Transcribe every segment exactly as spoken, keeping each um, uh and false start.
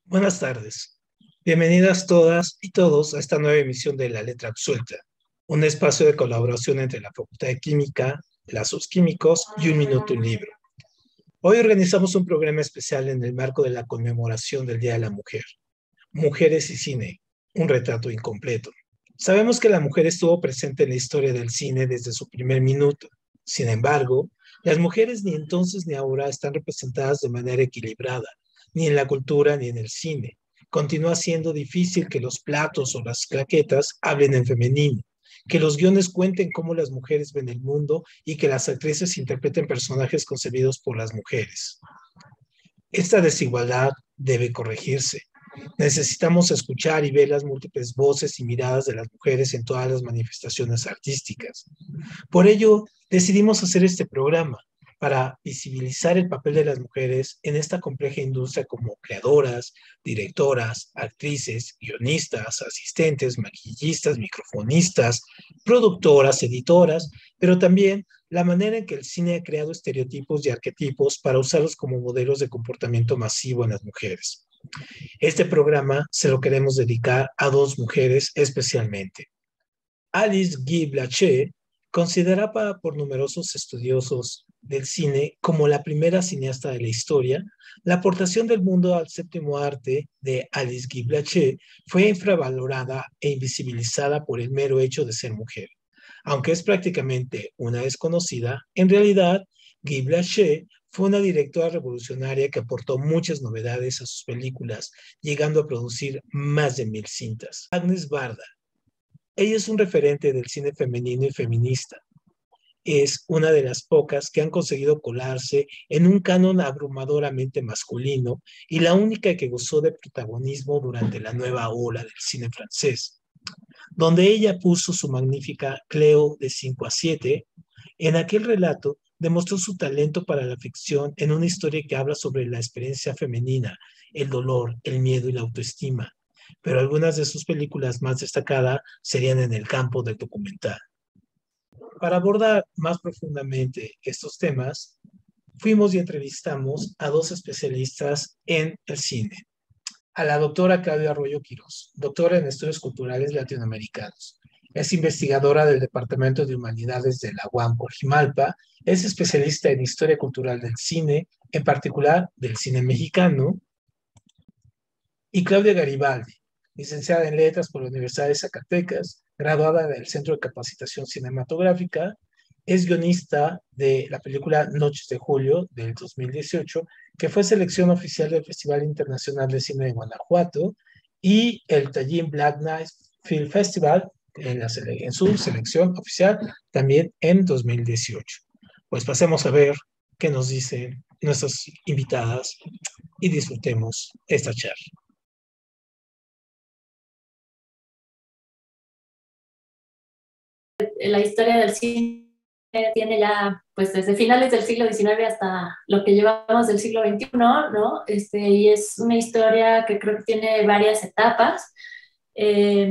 Buenas tardes. Bienvenidas todas y todos a esta nueva emisión de La Letra Absuelta, un espacio de colaboración entre la Facultad de Química, Lazos Químicos y Un Minuto, un Libro. Hoy organizamos un programa especial en el marco de la conmemoración del Día de la Mujer. Mujeres y cine, un retrato incompleto. Sabemos que la mujer estuvo presente en la historia del cine desde su primer minuto. Sin embargo, las mujeres ni entonces ni ahora están representadas de manera equilibrada, ni en la cultura ni en el cine. Continúa siendo difícil que los platos o las claquetas hablen en femenino, que los guiones cuenten cómo las mujeres ven el mundo y que las actrices interpreten personajes concebidos por las mujeres. Esta desigualdad debe corregirse. Necesitamos escuchar y ver las múltiples voces y miradas de las mujeres en todas las manifestaciones artísticas. Por ello, decidimos hacer este programa para visibilizar el papel de las mujeres en esta compleja industria como creadoras, directoras, actrices, guionistas, asistentes, maquillistas, microfonistas, productoras, editoras, pero también la manera en que el cine ha creado estereotipos y arquetipos para usarlos como modelos de comportamiento masivo en las mujeres. Este programa se lo queremos dedicar a dos mujeres especialmente. Alice Guy Blaché, considerada por numerosos estudiosos del cine como la primera cineasta de la historia, la aportación del mundo al séptimo arte de Alice Guy Blaché fue infravalorada e invisibilizada por el mero hecho de ser mujer. Aunque es prácticamente una desconocida, en realidad Guy Blaché fue una directora revolucionaria que aportó muchas novedades a sus películas, llegando a producir más de mil cintas. Agnes Varda. Ella es un referente del cine femenino y feminista. Es una de las pocas que han conseguido colarse en un canon abrumadoramente masculino y la única que gozó de protagonismo durante la nueva ola del cine francés, donde ella puso su magnífica Cleo de cinco a siete. En aquel relato demostró su talento para la ficción en una historia que habla sobre la experiencia femenina, el dolor, el miedo y la autoestima, pero algunas de sus películas más destacadas serían en el campo del documental. Para abordar más profundamente estos temas, fuimos y entrevistamos a dos especialistas en el cine. A la doctora Claudia Arroyo Quirós, doctora en Estudios Culturales Latinoamericanos. Es investigadora del Departamento de Humanidades de la U A M Coajimalpa, es especialista en Historia Cultural del Cine, en particular del cine mexicano. Y Claudia Garibaldi, licenciada en Letras por la Universidad de Zacatecas, graduada del Centro de Capacitación Cinematográfica, es guionista de la película Noches de Julio del dos mil dieciocho, que fue selección oficial del Festival Internacional de Cine de Guanajuato y el Tallinn Black Knight Film Festival en, la, en su selección oficial también en dos mil dieciocho. Pues pasemos a ver qué nos dicen nuestras invitadas y disfrutemos esta charla. La historia del cine tiene ya, pues desde finales del siglo diecinueve hasta lo que llevamos del siglo veintiuno, ¿no? Este, y es una historia que creo que tiene varias etapas, eh,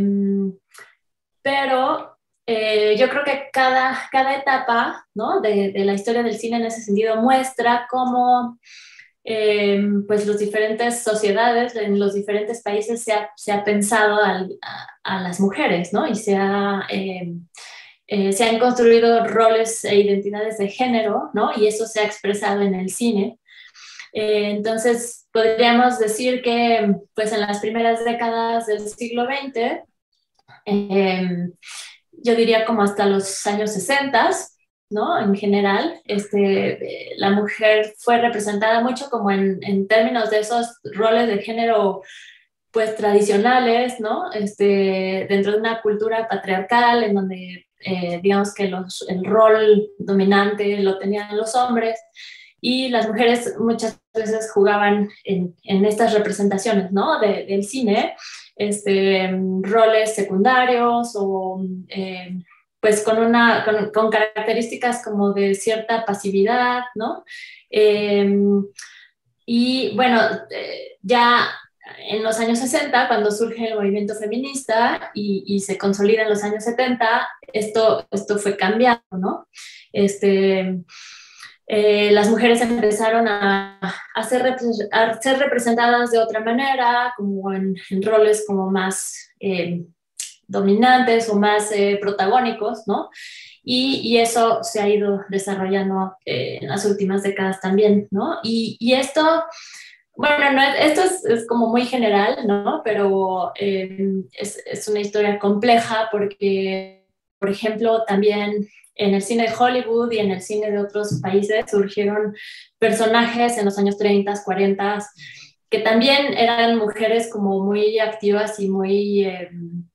pero eh, yo creo que cada, cada etapa, ¿no? de, de la historia del cine en ese sentido muestra cómo eh, pues las diferentes sociedades en los diferentes países se ha, se ha pensado al, a, a las mujeres, ¿no? Y se ha... Eh, Eh, se han construido roles e identidades de género, ¿no? Y eso se ha expresado en el cine. Eh, entonces, podríamos decir que, pues, en las primeras décadas del siglo veinte, eh, yo diría como hasta los años sesenta, ¿no? En general, este, la mujer fue representada mucho como en, en términos de esos roles de género pues tradicionales, ¿no? Este, dentro de una cultura patriarcal en donde eh, digamos que los, el rol dominante lo tenían los hombres y las mujeres muchas veces jugaban en, en estas representaciones, ¿no? De, del cine, este, roles secundarios o eh, pues con, una, con, con características como de cierta pasividad, ¿no? Eh, y bueno, eh, ya en los años sesenta, cuando surge el movimiento feminista y, y se consolida en los años setenta, esto, esto fue cambiando, ¿no? Este, eh, las mujeres empezaron a, a, ser a, ser representadas de otra manera, como en, en roles como más eh, dominantes o más eh, protagónicos, ¿no? Y, y, eso se ha ido desarrollando eh, en las últimas décadas también, ¿no? Y, y esto, bueno, no, esto es, es como muy general, ¿no? Pero eh, es, es una historia compleja porque, por ejemplo, también en el cine de Hollywood y en el cine de otros países surgieron personajes en los años treinta, cuarenta, que también eran mujeres como muy activas y muy... Eh,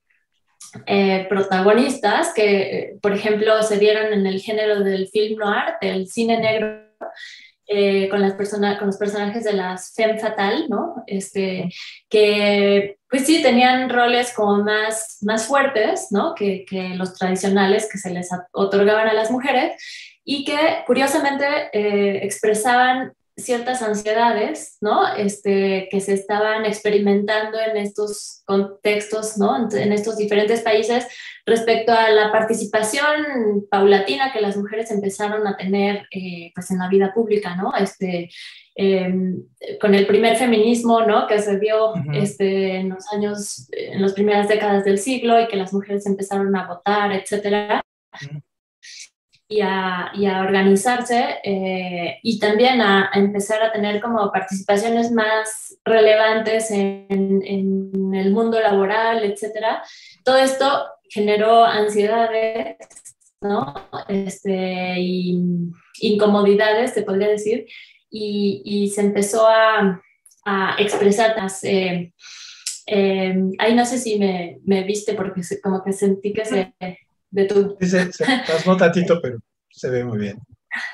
Eh, protagonistas que, por ejemplo, se dieron en el género del film noir, del cine negro, eh, con, las persona, con los personajes de las femme fatale, ¿no? Este, que pues sí tenían roles como más, más fuertes, ¿no? Que, que los tradicionales que se les otorgaban a las mujeres y que curiosamente eh, expresaban ciertas ansiedades, ¿no? Este, que se estaban experimentando en estos contextos, ¿no? En estos diferentes países respecto a la participación paulatina que las mujeres empezaron a tener, eh, pues, en la vida pública, ¿no? Este, eh, con el primer feminismo, ¿no? Que se dio uh-huh. este, en los años, en las primeras décadas del siglo y que las mujeres empezaron a votar, etcétera. Uh-huh. Y a, y a organizarse eh, y también a, a empezar a tener como participaciones más relevantes en, en el mundo laboral, etcétera. Todo esto generó ansiedades, ¿no? Este, y incomodidades, se podría decir, y, y se empezó a, a expresar más. Eh, eh, ahí no sé si me, me viste porque se, como que sentí que se... de tu... Sí, se, se pasmó tantito, pero se ve muy bien.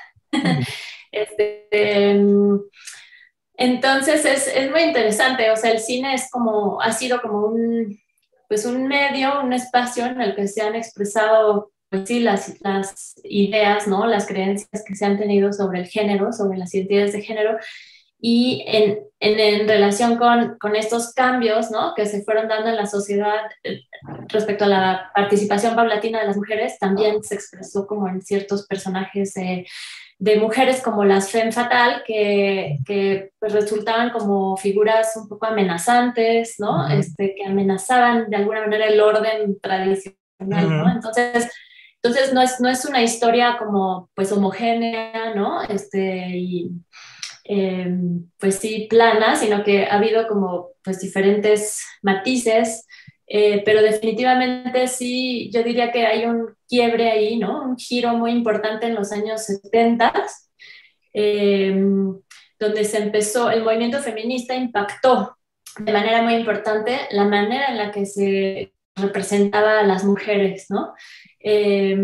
este, entonces es, es muy interesante, o sea, el cine es como, ha sido como un, pues un medio, un espacio en el que se han expresado, pues sí, las, las ideas, ¿no? Las creencias que se han tenido sobre el género, sobre las identidades de género, y en, en, en relación con, con estos cambios, ¿no? Que se fueron dando en la sociedad eh, respecto a la participación paulatina de las mujeres, también se expresó como en ciertos personajes eh, de mujeres como las femme fatale, que, que pues, resultaban como figuras un poco amenazantes, ¿no? Uh-huh. Este, que amenazaban de alguna manera el orden tradicional, uh-huh. ¿no? Entonces, entonces no, es, no es una historia como pues homogénea, ¿no? Este, y... Eh, pues sí, plana, sino que ha habido como pues diferentes matices, eh, pero definitivamente sí, yo diría que hay un quiebre ahí, ¿no? Un giro muy importante en los años setenta, eh, donde se empezó, el movimiento feminista impactó de manera muy importante la manera en la que se representaba a las mujeres, ¿no? Eh,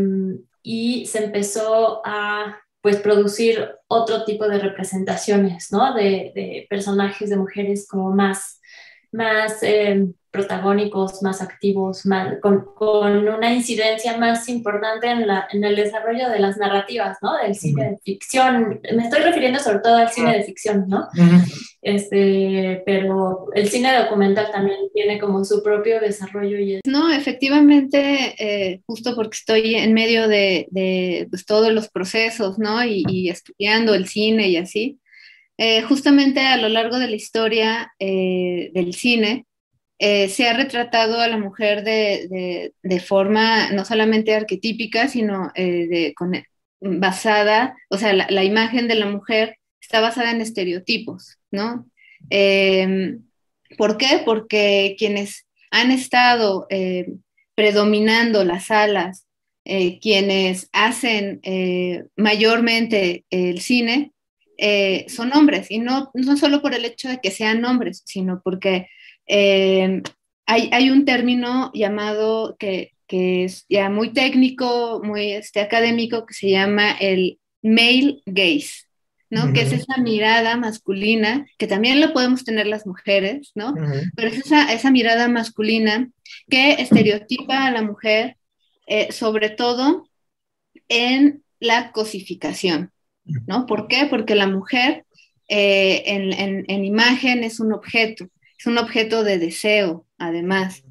y se empezó a pues producir otro tipo de representaciones, ¿no? De, de personajes de mujeres como más, más eh, protagónicos, más activos, más, con, con una incidencia más importante en, la, en el desarrollo de las narrativas, ¿no? Del cine uh-huh. de ficción. Me estoy refiriendo sobre todo al cine de ficción, ¿no? Uh-huh. Este, pero el cine documental también tiene como su propio desarrollo. Y es... No, efectivamente, eh, justo porque estoy en medio de, de pues, todos los procesos, ¿no? Y, y estudiando el cine y así. Eh, justamente a lo largo de la historia eh, del cine, eh, se ha retratado a la mujer de, de, de forma no solamente arquetípica, sino eh, de, con, basada, o sea, la, la imagen de la mujer está basada en estereotipos, ¿no? Eh, ¿Por qué? Porque quienes han estado eh, predominando las salas, eh, quienes hacen eh, mayormente el cine, eh, son hombres, y no, no solo por el hecho de que sean hombres, sino porque eh, hay, hay un término llamado que, que es ya muy técnico, muy este, académico, que se llama el male gaze, ¿no? Uh-huh. Que es esa mirada masculina, que también lo podemos tener las mujeres, ¿no? Uh-huh. Pero es esa, esa mirada masculina que estereotipa a la mujer, eh, sobre todo en la cosificación, ¿no? ¿Por qué? Porque la mujer eh, en, en, en imagen es un objeto, es un objeto de deseo, además.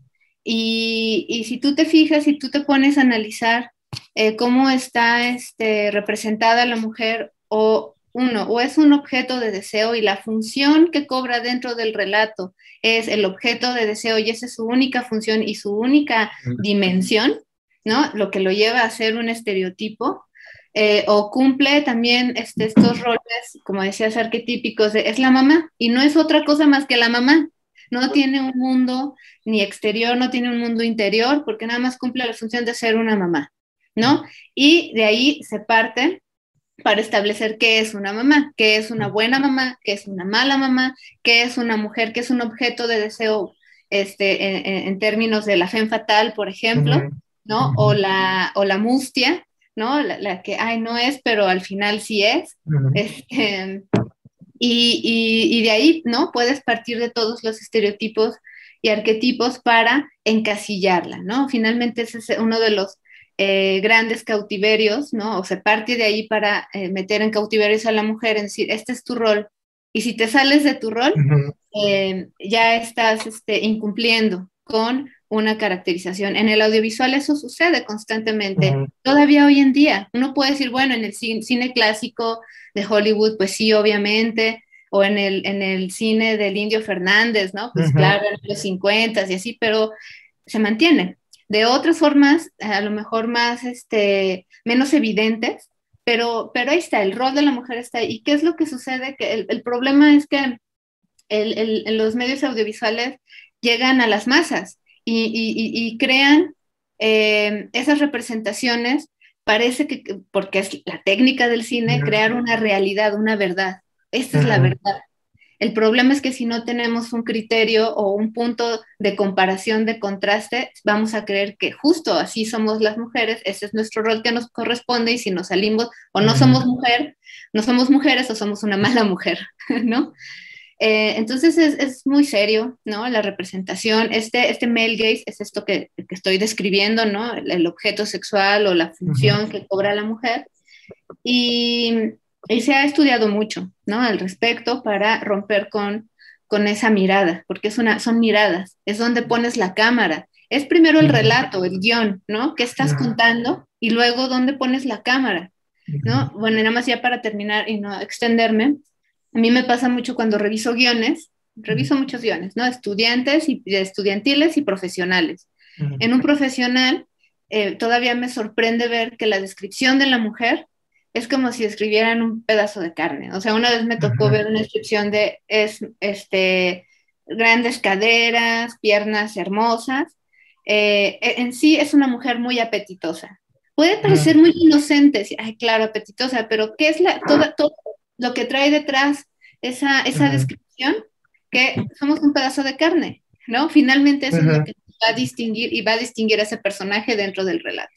Y, y si tú te fijas, si tú te pones a analizar eh, cómo está este, representada la mujer o uno, o es un objeto de deseo y la función que cobra dentro del relato es el objeto de deseo y esa es su única función y su única dimensión, ¿no? Lo que lo lleva a ser un estereotipo, eh, o cumple también este, estos roles, como decías, arquetípicos, de, es la mamá y no es otra cosa más que la mamá. No tiene un mundo ni exterior, no tiene un mundo interior, porque nada más cumple la función de ser una mamá, ¿no? Y de ahí se parte para establecer qué es una mamá, qué es una buena mamá, qué es una mala mamá, qué es una mujer, qué es un objeto de deseo este, en, en términos de la femme fatale, por ejemplo, uh-huh. ¿no? O la, o la mustia, ¿no? La, la que, ay, no es, pero al final sí es. Uh-huh. Este, y, y, y de ahí, ¿no? Puedes partir de todos los estereotipos y arquetipos para encasillarla, ¿no? Finalmente ese es uno de los Eh, grandes cautiverios, ¿no? O se parte de ahí para eh, meter en cautiverios a la mujer, en decir, este es tu rol. Y si te sales de tu rol, uh-huh. eh, ya estás este, incumpliendo con una caracterización. En el audiovisual eso sucede constantemente. Uh-huh. Todavía hoy en día, uno puede decir, bueno, en el cine, cine clásico de Hollywood, pues sí, obviamente, o en el, en el cine del Indio Fernández, ¿no? Pues uh-huh. claro, en los cincuentas y así, pero se mantiene. De otras formas, a lo mejor más, este, menos evidentes, pero, pero ahí está, el rol de la mujer está ahí. ¿Y qué es lo que sucede? Que el, el problema es que el, el, los medios audiovisuales llegan a las masas y, y, y crean eh, esas representaciones, parece que, porque es la técnica del cine, uh-huh. crear una realidad, una verdad. Esta uh-huh. es la verdad. El problema es que si no tenemos un criterio o un punto de comparación, de contraste, vamos a creer que justo así somos las mujeres, ese es nuestro rol que nos corresponde y si nos salimos o no somos mujer, no somos mujeres o somos una mala mujer, ¿no? Eh, entonces es, es muy serio, ¿no? La representación, este, este male gaze es esto que, que estoy describiendo, ¿no? El, el objeto sexual o la función uh-huh. que cobra la mujer. Y... Y se ha estudiado mucho, ¿no? Al respecto para romper con, con esa mirada, porque es una, son miradas, es donde pones la cámara. Es primero el relato, el guión, ¿no? ¿Qué estás contando? Y luego, ¿dónde pones la cámara? ¿No? Bueno, nada más ya para terminar y no extenderme, a mí me pasa mucho cuando reviso guiones, reviso muchos guiones, ¿no? Estudiantes, y, estudiantiles y profesionales. Uh-huh. En un profesional, eh, todavía me sorprende ver que la descripción de la mujer es como si escribieran un pedazo de carne. O sea, una vez me tocó uh-huh. ver una descripción de es, este, grandes caderas, piernas hermosas. Eh, en sí es una mujer muy apetitosa. Puede parecer uh-huh. muy inocente, ay, claro, apetitosa, pero ¿qué es la, todo, todo lo que trae detrás esa, esa uh-huh. descripción? Que somos un pedazo de carne, ¿no? Finalmente eso uh-huh. es lo que va a distinguir y va a distinguir a ese personaje dentro del relato.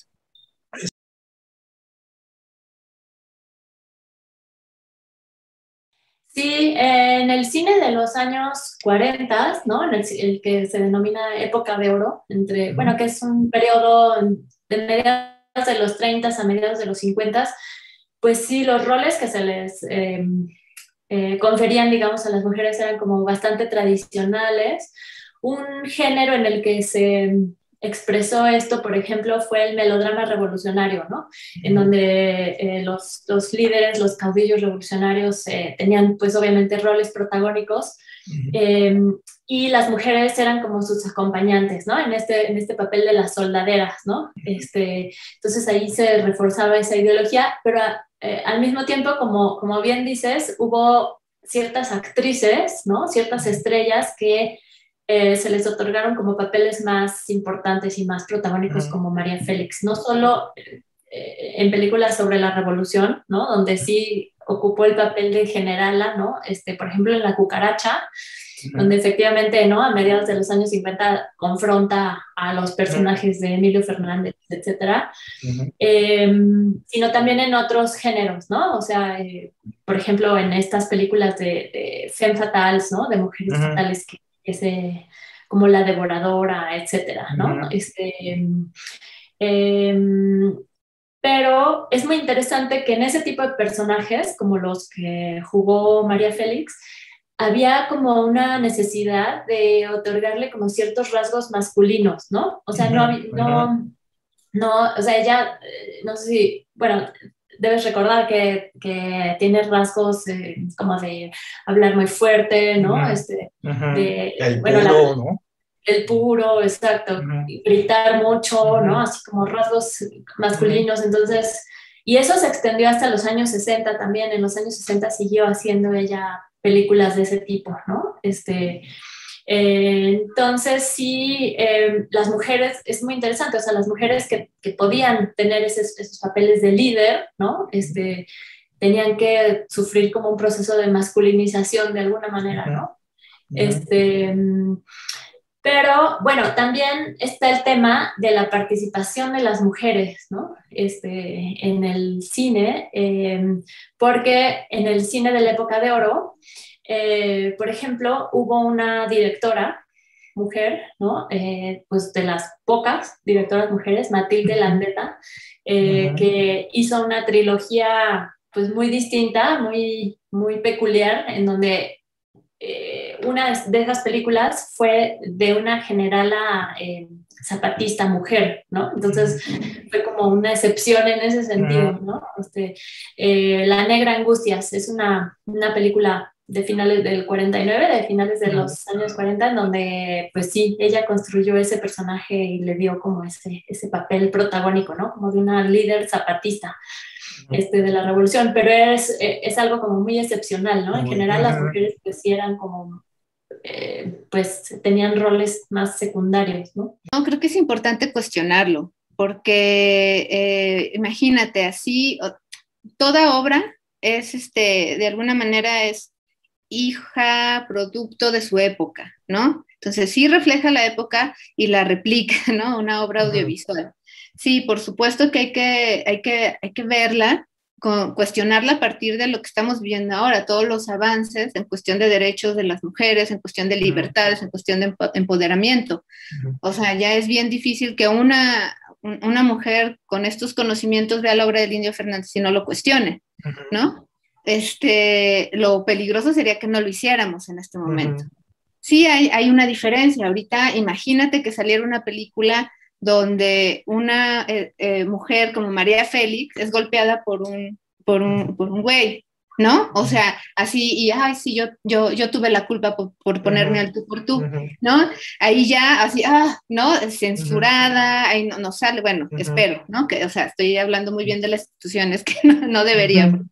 Sí, en el cine de los años cuarenta, ¿no? En el, el que se denomina época de oro, entre, bueno, que es un periodo de mediados de los treinta a mediados de los cincuenta, pues sí, los roles que se les eh, eh, conferían, digamos, a las mujeres eran como bastante tradicionales. Un género en el que se expresó esto, por ejemplo, fue el melodrama revolucionario, ¿no? En donde eh, los, los líderes, los caudillos revolucionarios eh, tenían, pues, obviamente, roles protagónicos eh, y las mujeres eran como sus acompañantes, ¿no? En este, en este papel de las soldaderas, ¿no? Este, entonces ahí se reforzaba esa ideología, pero eh, al mismo tiempo, como, como bien dices, hubo ciertas actrices, ¿no? Ciertas estrellas que Eh, se les otorgaron como papeles más importantes y más protagónicos, como María Félix, no solo eh, en películas sobre la revolución, ¿no? Donde sí ocupó el papel de generala, ¿no? Este, por ejemplo, en La Cucaracha, uh-huh. donde efectivamente, ¿no? A mediados de los años cincuenta confronta a los personajes de Emilio Fernández, etcétera, uh-huh. eh, sino también en otros géneros, ¿no? O sea, eh, por ejemplo, en estas películas de, de femme fatales, ¿no? De mujeres uh-huh. fatales que ese, como La Devoradora, etcétera, ¿no? Uh-huh. Este, eh, pero es muy interesante que en ese tipo de personajes, como los que jugó María Félix, había como una necesidad de otorgarle como ciertos rasgos masculinos, ¿no? O sea, uh-huh. no, no, no, o sea, ella, no sé si, bueno, debes recordar que, que tiene rasgos eh, como de hablar muy fuerte, ¿no? Uh-huh. Este, Uh-huh. de, el bueno, puro, la, ¿no? El puro, exacto. Uh-huh. Gritar mucho, Uh-huh. ¿no? Así como rasgos masculinos. Uh-huh. Entonces, y eso se extendió hasta los años sesenta también. En los años sesenta siguió haciendo ella películas de ese tipo, ¿no? Este... Eh, entonces, sí, eh, las mujeres, es muy interesante, o sea, las mujeres que, que podían tener esos, esos papeles de líder, ¿no? Este, tenían que sufrir como un proceso de masculinización de alguna manera, ¿no? Uh-huh. Este, pero, bueno, también está el tema de la participación de las mujeres, ¿no? Este, en el cine, eh, porque en el cine de la época de oro, Eh, por ejemplo, hubo una directora, mujer, ¿no? Eh, pues de las pocas directoras mujeres, Matilde Landeta, eh, uh-huh. que hizo una trilogía pues muy distinta, muy, muy peculiar, en donde eh, una de esas películas fue de una generala eh, zapatista mujer, ¿no? Entonces fue como una excepción en ese sentido, ¿no? Este, eh, La Negra Angustias es una, una película de finales del cuarenta y nueve, de finales de los años cuarenta, en donde, pues sí, ella construyó ese personaje y le dio como ese, ese papel protagónico, ¿no? Como de una líder zapatista este, de la revolución, pero es, es algo como muy excepcional, ¿no? En general las mujeres pues sí eran como, eh, pues tenían roles más secundarios, ¿no? No, creo que es importante cuestionarlo, porque eh, imagínate, así, toda obra es, este, de alguna manera es hija, producto de su época, ¿no? Entonces sí refleja la época y la replica, ¿no? Una obra audiovisual. Sí, por supuesto que hay que, hay que, hay que verla, con, cuestionarla a partir de lo que estamos viendo ahora, todos los avances en cuestión de derechos de las mujeres, en cuestión de libertades, en cuestión de empoderamiento. O sea, ya es bien difícil que una, una mujer con estos conocimientos vea la obra del Indio Fernández y no lo cuestione, ¿no? Este, lo peligroso sería que no lo hiciéramos en este momento. Uh-huh. Sí hay, hay una diferencia. Ahorita imagínate que saliera una película donde una eh, eh, mujer como María Félix es golpeada por un, por un, por un güey, ¿no? O sea, así, y ay, sí, yo, yo, yo tuve la culpa por, por ponerme uh-huh. al tú por tú, uh-huh. ¿no? Ahí ya, así, ah, ¿no? Censurada, uh-huh. ahí no, no sale, bueno, uh-huh. espero, ¿no? Que, o sea, estoy hablando muy bien de las instituciones que no, no debería. Uh-huh.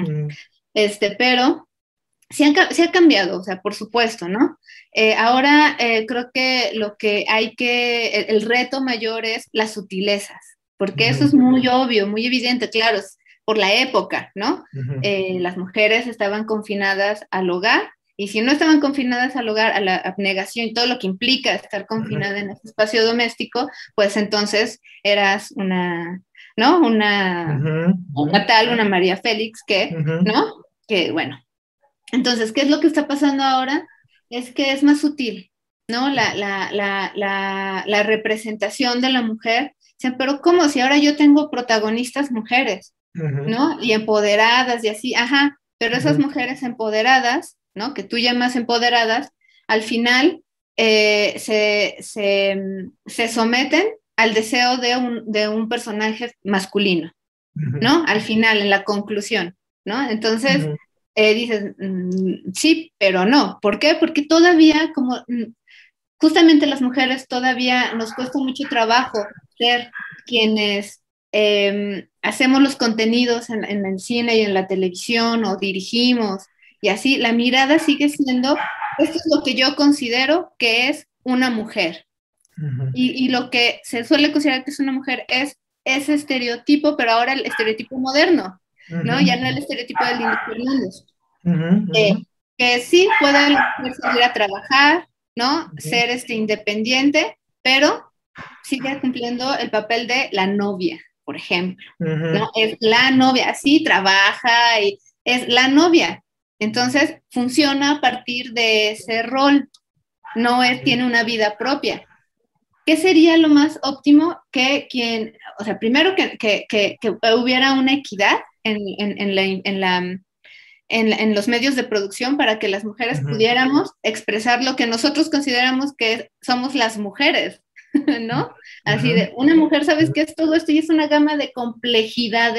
Este, pero sí, han, sí ha cambiado, o sea, por supuesto, ¿no? Eh, ahora eh, creo que lo que hay que, el, el reto mayor es las sutilezas, porque uh-huh. eso es muy obvio, muy evidente, claro, es por la época, ¿no? Uh-huh. Eh, las mujeres estaban confinadas al hogar, y si no estaban confinadas al hogar, a la abnegación y todo lo que implica estar confinada uh-huh. en ese espacio doméstico, pues entonces eras una... ¿no? Una, uh-huh. una tal, una María Félix, que, uh-huh. ¿no? Que, bueno. Entonces, ¿qué es lo que está pasando ahora? Es que es más sutil, ¿no? La, la, la, la, la representación de la mujer. Dicen, pero ¿cómo? Si ahora yo tengo protagonistas mujeres, uh-huh. ¿no? Y empoderadas y así, ajá, pero esas uh-huh. mujeres empoderadas, ¿no? Que tú llamas empoderadas, al final eh, se, se, se someten al deseo de un, de un personaje masculino, ¿no? Al final, en la conclusión, ¿no? Entonces, uh-huh. eh, dices, mmm, sí, pero no. ¿Por qué? Porque todavía, como, justamente las mujeres todavía nos cuesta mucho trabajo ser quienes eh, hacemos los contenidos en, en el cine y en la televisión, o dirigimos, y así, la mirada sigue siendo, esto es lo que yo considero que es una mujer. Uh-huh. Y, y lo que se suele considerar que es una mujer es ese estereotipo, pero ahora el estereotipo moderno, uh-huh. ¿no? Ya no el estereotipo del Indio Fernández. Uh-huh. Eh, que sí puede salir a trabajar, ¿no? Uh-huh. Ser este, independiente, pero sigue cumpliendo el papel de la novia, por ejemplo, uh-huh. ¿no? Es la novia, así trabaja y es la novia. Entonces funciona a partir de ese rol, no es, tiene una vida propia. ¿Qué sería lo más óptimo? Que quien, o sea, primero que, que, que, que hubiera una equidad en, en, en, la, en, la, en, en los medios de producción para que las mujeres uh-huh. pudiéramos expresar lo que nosotros consideramos que somos las mujeres, ¿no? Así uh-huh. de, una mujer, ¿sabes qué es todo esto? Y es una gama de complejidades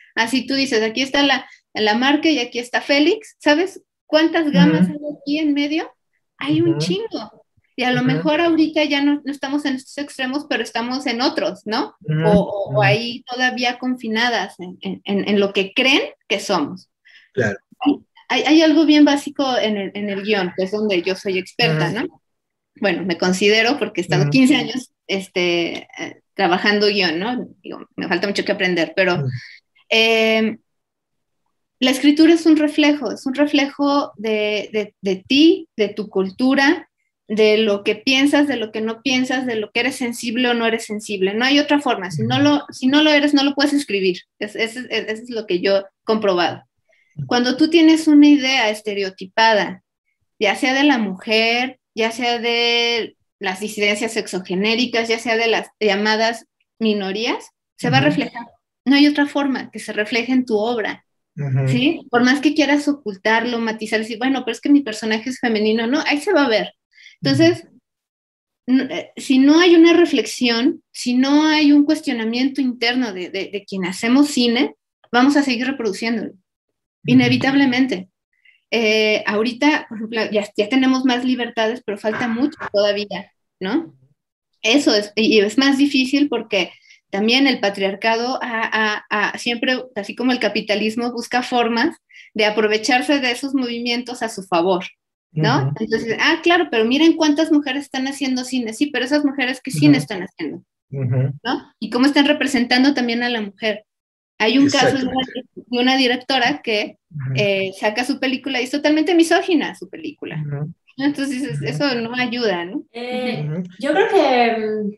Así tú dices, aquí está la, la marca y aquí está Félix, ¿sabes cuántas gamas uh-huh. hay aquí en medio? Hay uh-huh. un chingo. Y a lo uh-huh. mejor ahorita ya no, no estamos en estos extremos, pero estamos en otros, ¿no? Uh-huh. O, o, o ahí todavía confinadas en, en, en lo que creen que somos. Claro. Hay, hay algo bien básico en el, en el guión, que es donde yo soy experta, uh-huh. ¿no? Bueno, me considero porque he estado uh-huh. quince años este, eh, trabajando guión, ¿no? Digo, me falta mucho que aprender, pero uh-huh. eh, la escritura es un reflejo, es un reflejo de, de, de ti, de tu cultura, de lo que piensas, de lo que no piensas, de lo que eres sensible o no eres sensible. No hay otra forma. Si no lo, si no lo eres, no lo puedes escribir. Eso es, es, es, es lo que yo he comprobado. Cuando tú tienes una idea estereotipada, ya sea de la mujer, ya sea de las disidencias sexogenéricas, ya sea de las llamadas minorías, se uh-huh. va a reflejar. No hay otra forma que se refleje en tu obra. Uh-huh. ¿Sí? Por más que quieras ocultarlo, matizar, decir, bueno, pero es que mi personaje es femenino, no, ahí se va a ver. Entonces, no, eh, si no hay una reflexión, si no hay un cuestionamiento interno de, de, de quien hacemos cine, vamos a seguir reproduciéndolo, inevitablemente. Eh, ahorita, por ejemplo, ya, ya tenemos más libertades, pero falta mucho todavía, ¿no? Eso es, y es más difícil porque también el patriarcado ha, ha, ha, siempre, así como el capitalismo, busca formas de aprovecharse de esos movimientos a su favor, ¿no? Uh-huh. Entonces, ah, claro, pero miren cuántas mujeres están haciendo cine, sí, pero esas mujeres que cine uh-huh. están haciendo, uh-huh. ¿no? Y cómo están representando también a la mujer. Hay un caso de una, de una directora que uh-huh. eh, saca su película y es totalmente misógina su película. Uh-huh. Entonces, uh-huh. eso no ayuda, ¿no? Eh, uh-huh. Yo creo que,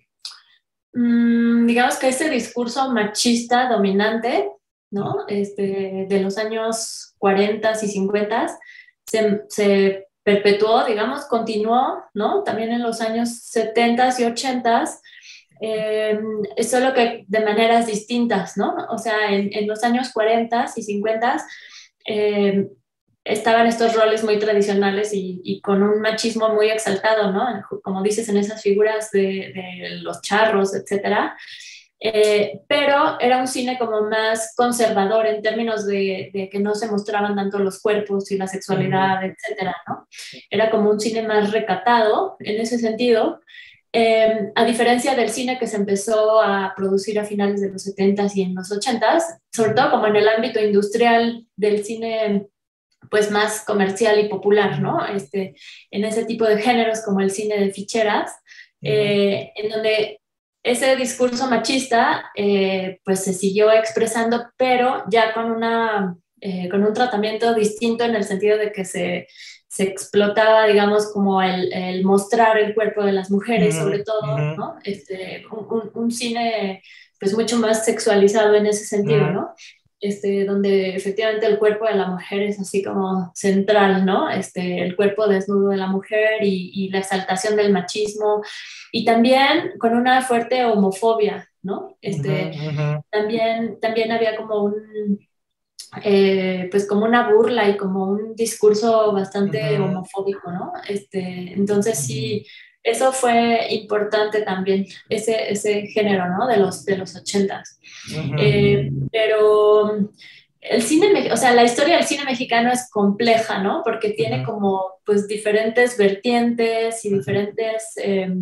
mmm, digamos que ese discurso machista dominante, ¿no? Este, de los años cuarenta y cincuenta se, se perpetuó, digamos, continuó, ¿no? También en los años setenta y ochenta, eh, solo que de maneras distintas, ¿no? O sea, en, en los años cuarenta y cincuenta eh, estaban estos roles muy tradicionales y, y con un machismo muy exaltado, ¿no? Como dices, en esas figuras de, de los charros, etcétera. Eh, pero era un cine como más conservador en términos de, de que no se mostraban tanto los cuerpos y la sexualidad, etcétera, ¿no? Era como un cine más recatado en ese sentido, eh, a diferencia del cine que se empezó a producir a finales de los setentas y en los ochentas, sobre todo como en el ámbito industrial del cine pues más comercial y popular, ¿no? Este, en ese tipo de géneros como el cine de ficheras, eh, en donde ese discurso machista eh, pues se siguió expresando, pero ya con, una, eh, con un tratamiento distinto en el sentido de que se, se explotaba, digamos, como el, el mostrar el cuerpo de las mujeres, uh-huh, sobre todo, uh-huh. ¿no? Este, un, un cine pues mucho más sexualizado en ese sentido, uh-huh. ¿no? Este, donde efectivamente el cuerpo de la mujer es así como central, ¿no? Este, el cuerpo desnudo de la mujer y, y la exaltación del machismo, y también con una fuerte homofobia, ¿no? Este, uh-huh, uh-huh. También, también había como un, eh, pues como una burla y como un discurso bastante uh-huh. homofóbico, ¿no? Este, entonces sí, eso fue importante también, ese, ese género, ¿no? De los, de los ochentas. Uh-huh. Eh, pero el cine, o sea, la historia del cine mexicano es compleja, ¿no? Porque tiene uh-huh. como, pues, diferentes vertientes y diferentes eh,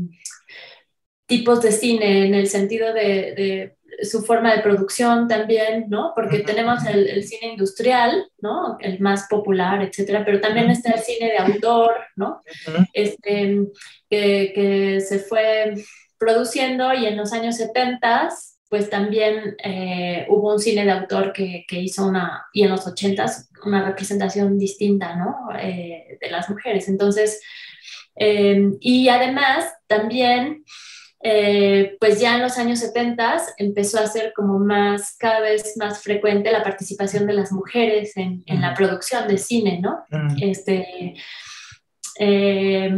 tipos de cine en el sentido de, de su forma de producción también, ¿no? Porque uh-huh. tenemos el, el cine industrial, ¿no? El más popular, etcétera, pero también uh-huh. está el cine de autor, ¿no? Uh-huh. Este, que, que se fue produciendo, y en los años setenta pues también eh, hubo un cine de autor que, que hizo una, y en los ochentas, una representación distinta, ¿no? Eh, de las mujeres. Entonces, eh, y además también, eh, pues ya en los años setenta empezó a ser como más, cada vez más frecuente la participación de las mujeres en, en la producción de cine, ¿no? Uh-huh. Este, eh,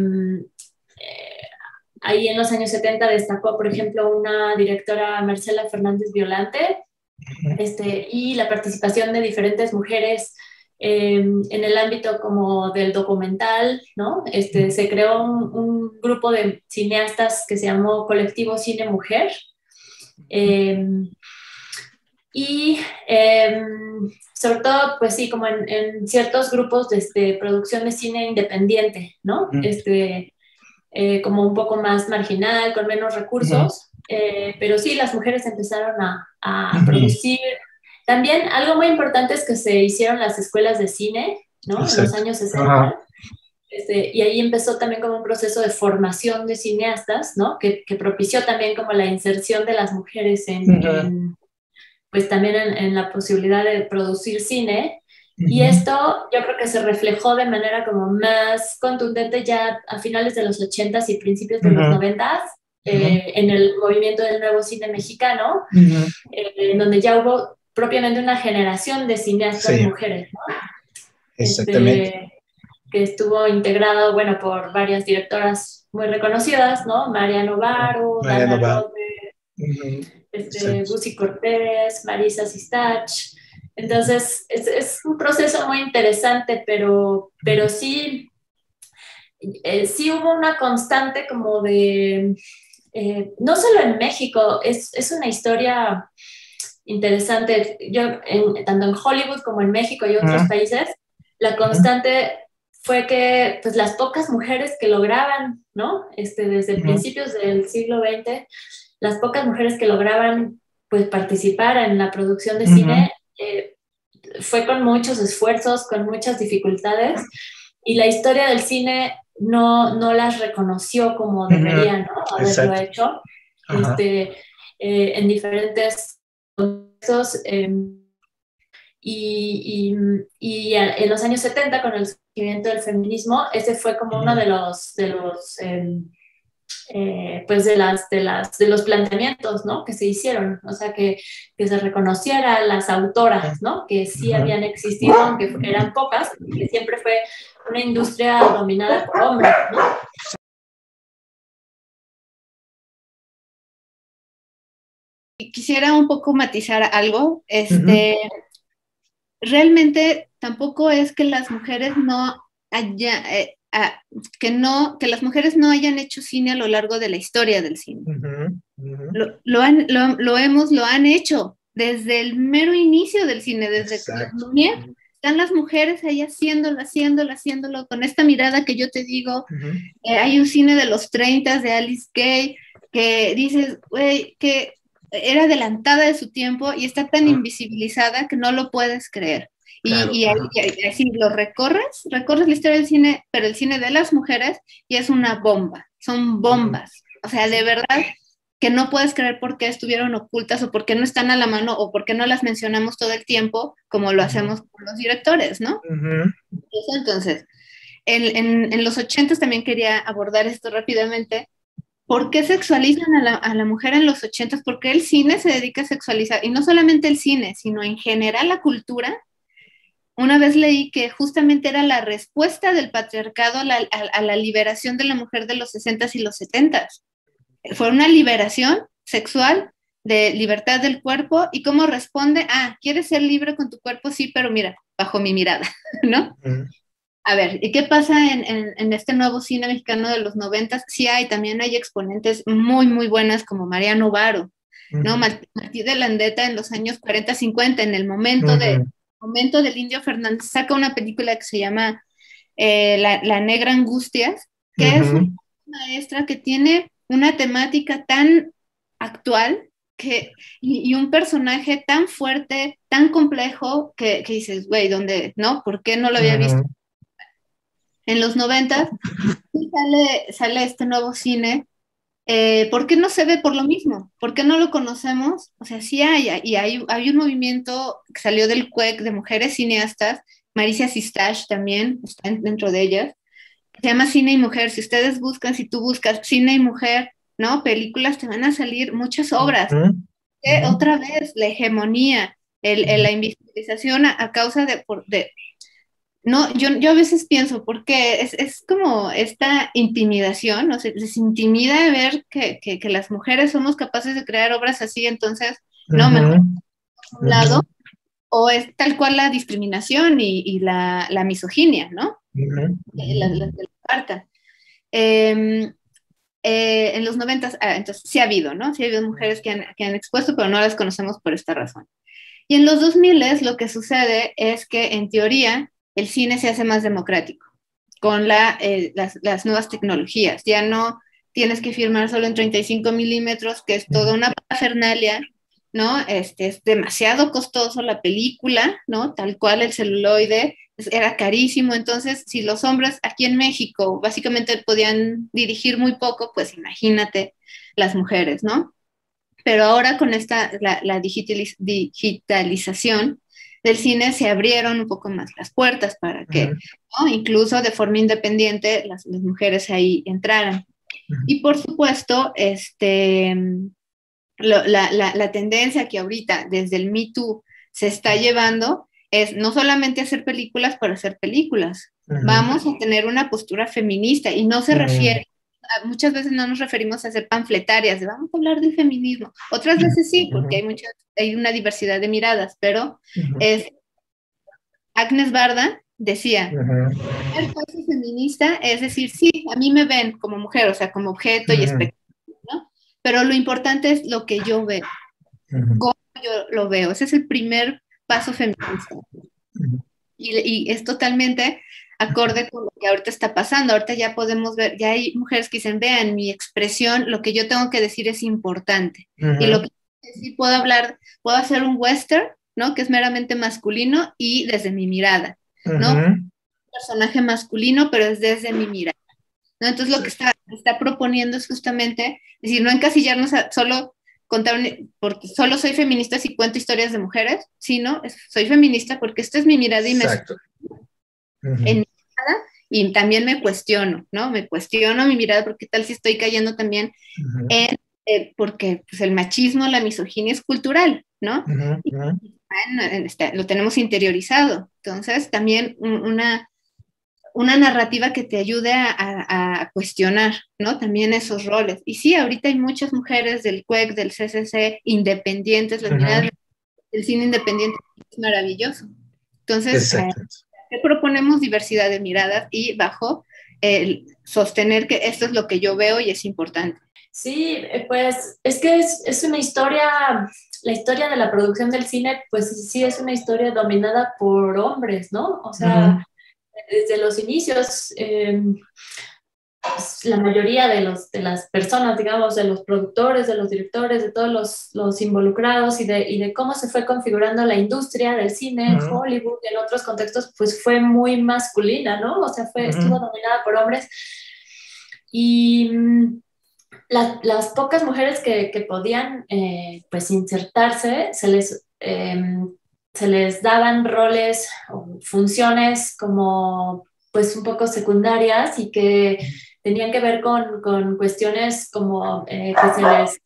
Ahí en los años setenta destacó, por ejemplo, una directora, Marcela Fernández Violante, este, y la participación de diferentes mujeres eh, en el ámbito como del documental, ¿no? Este, se creó un, un grupo de cineastas que se llamó Colectivo Cine Mujer, eh, y eh, sobre todo, pues sí, como en, en ciertos grupos de este, producción de cine independiente, ¿no? Mm. Este, eh, como un poco más marginal, con menos recursos, eh, pero sí, las mujeres empezaron a, a Ujú. producir. También algo muy importante es que se hicieron las escuelas de cine, ¿no? En los Exacto. años sesenta. Ajá. Este, y ahí empezó también como un proceso de formación de cineastas, ¿no? Que, que propició también como la inserción de las mujeres en, Ujú. en pues también en, en la posibilidad de producir cine. Y Ujú. esto yo creo que se reflejó de manera como más contundente ya a finales de los ochentas y principios de los Ujú. noventas, Ujú. eh, en el movimiento del nuevo cine mexicano, Ujú. eh, en donde ya hubo propiamente una generación de cineastas Sí, mujeres, ¿no? exactamente. Este, que estuvo integrado, bueno, por varias directoras muy reconocidas, ¿no? María Novaro, Mariano Dana va. Rode, Ujú. este, Exacto. Lucy Cortés, Marisa Sistach. Entonces, es, es, un proceso muy interesante, pero, pero sí, eh, sí hubo una constante como de, eh, no solo en México, es, es una historia interesante. Yo, en, tanto en Hollywood como en México y otros Ujú. países, la Ujú. constante fue que pues, las pocas mujeres que lograban, ¿no? Este, desde Ujú. principios del siglo veinte, las pocas mujeres que lograban pues, participar en la producción de Ujú. cine, eh, fue con muchos esfuerzos, con muchas dificultades, y la historia del cine no, no las reconoció como Ujú. debería, ¿no? Haberlo Exacto. hecho. Ajá. Este, eh, en diferentes contextos. Eh, y, y, y, en los años setenta, con el surgimiento del feminismo, ese fue como uno Ujú. de los, de los eh, eh, pues de, las, de, las, de los planteamientos, ¿no? Que se hicieron, o sea, que, que se reconociera a las autoras, ¿no? Que sí Ujú. habían existido, aunque eran pocas, que siempre fue una industria dominada por hombres, ¿no? Quisiera un poco matizar algo. Ujú. Este, realmente tampoco es que las mujeres no haya, eh, ah, que no, que las mujeres no hayan hecho cine a lo largo de la historia del cine. Ujú. Ujú. Lo, lo, han, lo, lo hemos, lo han hecho desde el mero inicio del cine, desde los Exacto. Lumière. Están las mujeres ahí haciéndolo, haciéndolo, haciéndolo, con esta mirada que yo te digo. Ujú. Eh, hay un cine de los treinta de Alice Gay que dices, güey, que era adelantada de su tiempo y está tan Ah, invisibilizada que no lo puedes creer. Y, claro. y, Ajá. y así lo recorres, recorres la historia del cine, pero el cine de las mujeres, y es una bomba, son Ujú. bombas. O sea, de verdad que no puedes creer por qué estuvieron ocultas o por qué no están a la mano o por qué no las mencionamos todo el tiempo como lo Ujú. hacemos con los directores, ¿no? Ujú. Eso, entonces, en, en, en los ochentas también quería abordar esto rápidamente. ¿Por qué sexualizan a la, a la mujer en los ochentas? ¿Por qué el cine se dedica a sexualizar? Y no solamente el cine, sino en general la cultura. Una vez leí que justamente era la respuesta del patriarcado a la, a, a la liberación de la mujer de los sesentas y los setentas. Fue una liberación sexual de libertad del cuerpo y cómo responde, ah, ¿quieres ser libre con tu cuerpo? Sí, pero mira, bajo mi mirada, ¿no? Ujú. A ver, ¿y qué pasa en, en, en este nuevo cine mexicano de los noventas? Sí hay, también hay exponentes muy, muy buenas como María Novaro, ¿no? Ujú. Martí de Landeta en los años cuarenta, cincuenta, en el momento, de, Ujú. momento del Indio Fernández, saca una película que se llama eh, La, La Negra Angustias, que es una Ujú. maestra que tiene una temática tan actual que, y, y, un personaje tan fuerte, tan complejo, que, que dices, güey, ¿dónde? ¿No? ¿Por qué no lo había visto? Ujú. En los noventas sale, sale este nuevo cine. Eh, ¿por qué no se ve por lo mismo? ¿Por qué no lo conocemos? O sea, sí hay, y hay, hay un movimiento que salió del C U E C de mujeres cineastas, Marisa Sistach también está dentro de ellas, se llama Cine y Mujer. Si ustedes buscan, si tú buscas Cine y Mujer, ¿no? Películas, te van a salir muchas obras. Ujú. Eh, Ujú. otra vez, la hegemonía, el, el, la invisibilización a, a causa de, por, de, no, yo, yo a veces pienso, porque es, es como esta intimidación, ¿no? Se, les intimida ver que, que, que las mujeres somos capaces de crear obras así, entonces, no, mejor Ujú. a un Ujú. lado, o es tal cual la discriminación y, y la, la misoginia, ¿no? Ujú. Eh, La, la, la carta. Eh, eh, en los noventas, ah, entonces sí ha habido, ¿no? Sí ha habido mujeres que han, que han expuesto, pero no las conocemos por esta razón. Y en los dos mil lo que sucede es que en teoría el cine se hace más democrático con la, eh, las, las nuevas tecnologías. Ya no tienes que filmar solo en treinta y cinco milímetros, que es toda una parafernalia, ¿no? Este, es demasiado costoso la película, ¿no? Tal cual el celuloide era carísimo. Entonces, si los hombres aquí en México básicamente podían dirigir muy poco, pues imagínate las mujeres, ¿no? Pero ahora con esta, la, la digitaliz digitalización del cine se abrieron un poco más las puertas para que, uh-huh. ¿no? Incluso de forma independiente las, las mujeres ahí entraran. Uh-huh. Y por supuesto, este, lo, la, la, la tendencia que ahorita desde el Me Too se está llevando es no solamente hacer películas por hacer películas, uh-huh. Vamos a tener una postura feminista y no se uh-huh. refiere, muchas veces no nos referimos a hacer panfletarias, de vamos a hablar del feminismo, otras veces sí, porque hay, mucha, hay una diversidad de miradas, pero uh-huh. es, Agnes Barda decía, uh-huh. el paso feminista es decir, sí, a mí me ven como mujer, o sea, como objeto uh-huh. y espectáculo, ¿no? Pero lo importante es lo que yo veo, uh-huh. cómo yo lo veo, ese es el primer paso feminista. Uh-huh. y, y es totalmente acorde con lo que ahorita está pasando. Ahorita ya podemos ver, ya hay mujeres que dicen, vean, mi expresión, lo que yo tengo que decir es importante. Uh-huh. Y lo que decir, puedo hablar, puedo hacer un western, ¿no? Que es meramente masculino y desde mi mirada, ¿no? Uh-huh. Un personaje masculino, pero es desde mi mirada, ¿no? Entonces lo que está, está proponiendo es justamente, decir, no encasillarnos a solo contar, porque solo soy feminista si cuento historias de mujeres, sino soy feminista porque esta es mi mirada y Exacto. me... Uh-huh. En mi mirada, y también me cuestiono, ¿no? Me cuestiono mi mirada, porque tal si estoy cayendo también uh-huh. en, eh, porque pues, el machismo, la misoginia es cultural, ¿no? Uh-huh. Y, en, en este, lo tenemos interiorizado. Entonces, también un, una, una narrativa que te ayude a, a, a cuestionar, ¿no? También esos roles. Y sí, ahorita hay muchas mujeres del C U E C, del C C C, independientes, las uh-huh. miradas del cine independiente es maravilloso. Entonces, eh, proponemos diversidad de miradas y bajo el sostener que esto es lo que yo veo y es importante. Sí, pues es que es, es una historia, la historia de la producción del cine, pues sí es una historia dominada por hombres, ¿no? O sea, uh-huh. desde los inicios, eh, pues, la mayoría de, los, de las personas, digamos, de los productores, de los directores, de todos los, los involucrados y de, y de cómo se fue configurando la industria del cine en uh-huh. Hollywood y en otros contextos, pues fue muy masculina, ¿no? O sea, fue, uh-huh. estuvo dominada por hombres. Y mm, la, las pocas mujeres que, que podían, eh, pues, insertarse, se les... Eh, se les daban roles o funciones como, pues, un poco secundarias y que tenían que ver con, con cuestiones como eh, que se les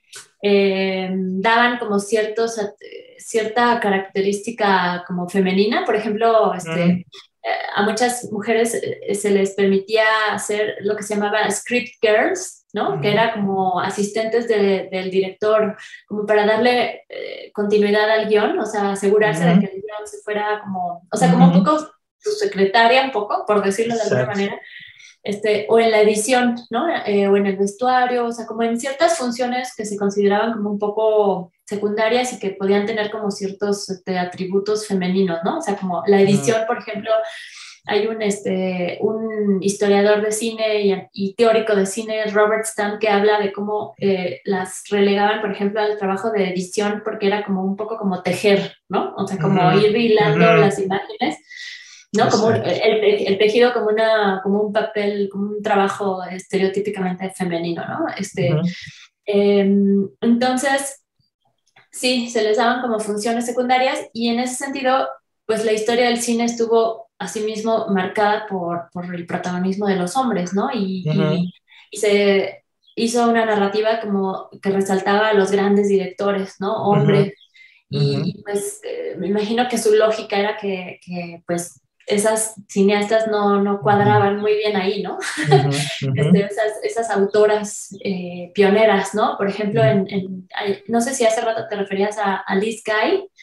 eh, daban como ciertos, cierta característica como femenina. Por ejemplo, este, mm. eh, a muchas mujeres eh, se les permitía hacer lo que se llamaba script girls, ¿no? Mm. Que era como asistentes de, del director, como para darle eh, continuidad al guión, o sea, asegurarse mm. de que el guión se fuera como, o sea, como mm. un poco su secretaria, un poco, por decirlo de alguna Exacto. manera. Este, o en la edición, ¿no? Eh, o en el vestuario, o sea, como en ciertas funciones que se consideraban como un poco secundarias y que podían tener como ciertos este, atributos femeninos, ¿no? O sea, como la edición, por ejemplo, hay un, este, un historiador de cine y, y teórico de cine, Robert Stam, que habla de cómo eh, las relegaban, por ejemplo, al trabajo de edición porque era como un poco como tejer, ¿no? O sea, como uh-huh. ir hilando uh-huh. las imágenes, ¿no? Como un, el, el tejido como, una, como un papel, como un trabajo estereotípicamente femenino, ¿no? Este, uh-huh. eh, entonces, sí, se les daban como funciones secundarias y en ese sentido, pues la historia del cine estuvo asimismo marcada por, por el protagonismo de los hombres, ¿no? Y, uh-huh. y, y se hizo una narrativa como que resaltaba a los grandes directores, ¿no? Hombres. Uh-huh. Y, uh-huh. y pues eh, me imagino que su lógica era que, que pues, esas cineastas no, no cuadraban muy bien ahí, ¿no? Uh-huh, uh-huh. Este, esas, esas autoras eh, pioneras, ¿no? Por ejemplo, uh-huh. en, en, no sé si hace rato te referías a, a Liz Guy,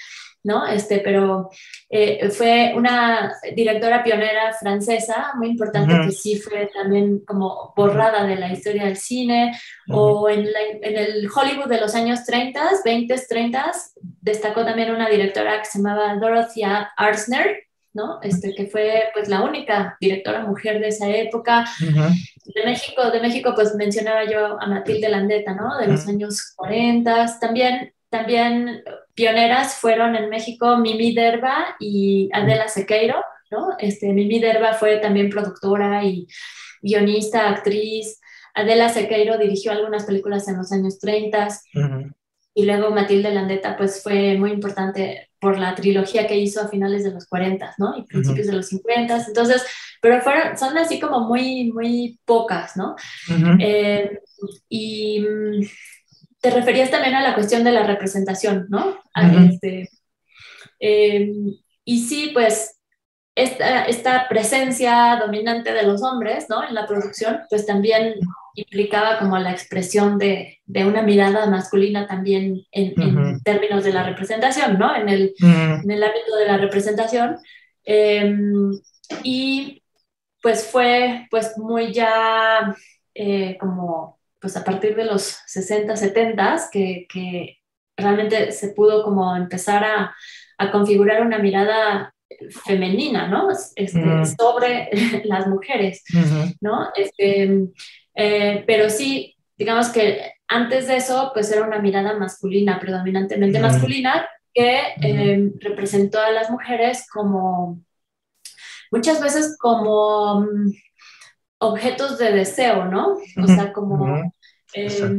¿no? Este, pero eh, fue una directora pionera francesa, muy importante, uh-huh. que sí fue también como borrada de la historia del cine, uh-huh. o en, la, en el Hollywood de los años treinta, veinte, treinta, destacó también una directora que se llamaba Dorothy Arzner, ¿no? Este, que fue pues la única directora mujer de esa época. Uh-huh. De México, de México, pues mencionaba yo a Matilde Landeta, ¿no? De los uh-huh. años cuarenta. También, también pioneras fueron en México Mimi Derba y Adela Sequeiro, ¿no? Este, Mimi Derba fue también productora y guionista, actriz. Adela Sequeiro dirigió algunas películas en los años treinta. Uh-huh. Y luego Matilde Landeta, pues fue muy importante por la trilogía que hizo a finales de los cuarenta, ¿no? Y principios uh-huh. de los cincuenta. Entonces, pero fueron, son así como muy, muy pocas, ¿no? Uh-huh. Eh, y te referías también a la cuestión de la representación, ¿no? Uh-huh. Este, eh, y sí, pues, esta, esta presencia dominante de los hombres, ¿no? En la producción, pues también implicaba como la expresión de, de una mirada masculina también en, uh-huh. en términos de la representación, ¿no? En el, uh-huh. en el ámbito de la representación. Eh, y pues fue pues muy ya eh, como pues a partir de los sesenta, setenta que, que realmente se pudo como empezar a, a configurar una mirada femenina, ¿no? Este, uh-huh. sobre las mujeres, uh-huh. ¿no? Este, eh, pero sí, digamos que antes de eso, pues era una mirada masculina, predominantemente uh-huh. masculina, que eh, uh-huh. representó a las mujeres como, muchas veces como um, objetos de deseo, ¿no? Uh-huh. O sea, como, uh-huh. eh,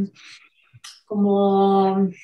como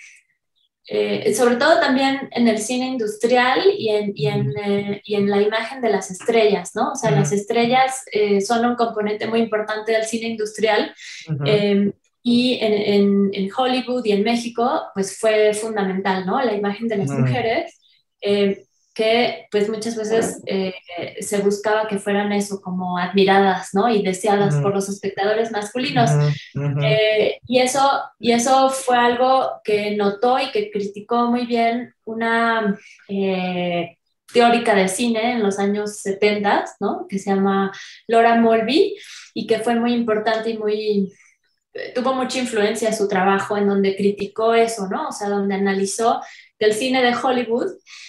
Eh, sobre todo también en el cine industrial y en, y, en, eh, y en la imagen de las estrellas, ¿no? O sea, uh-huh. las estrellas eh, son un componente muy importante del cine industrial uh-huh. eh, y en, en, en Hollywood y en México, pues fue fundamental, ¿no? La imagen de las uh-huh. mujeres, eh, que pues muchas veces eh, se buscaba que fueran eso, como admiradas, ¿no? Y deseadas uh-huh. por los espectadores masculinos. Uh-huh. Uh-huh. Eh, y, eso, y eso fue algo que notó y que criticó muy bien una eh, teórica de cine en los años setenta, ¿no? Que se llama Laura Mulvey, y que fue muy importante y muy... tuvo mucha influencia su trabajo, en donde criticó eso, ¿no? O sea, donde analizó que el cine de Hollywood,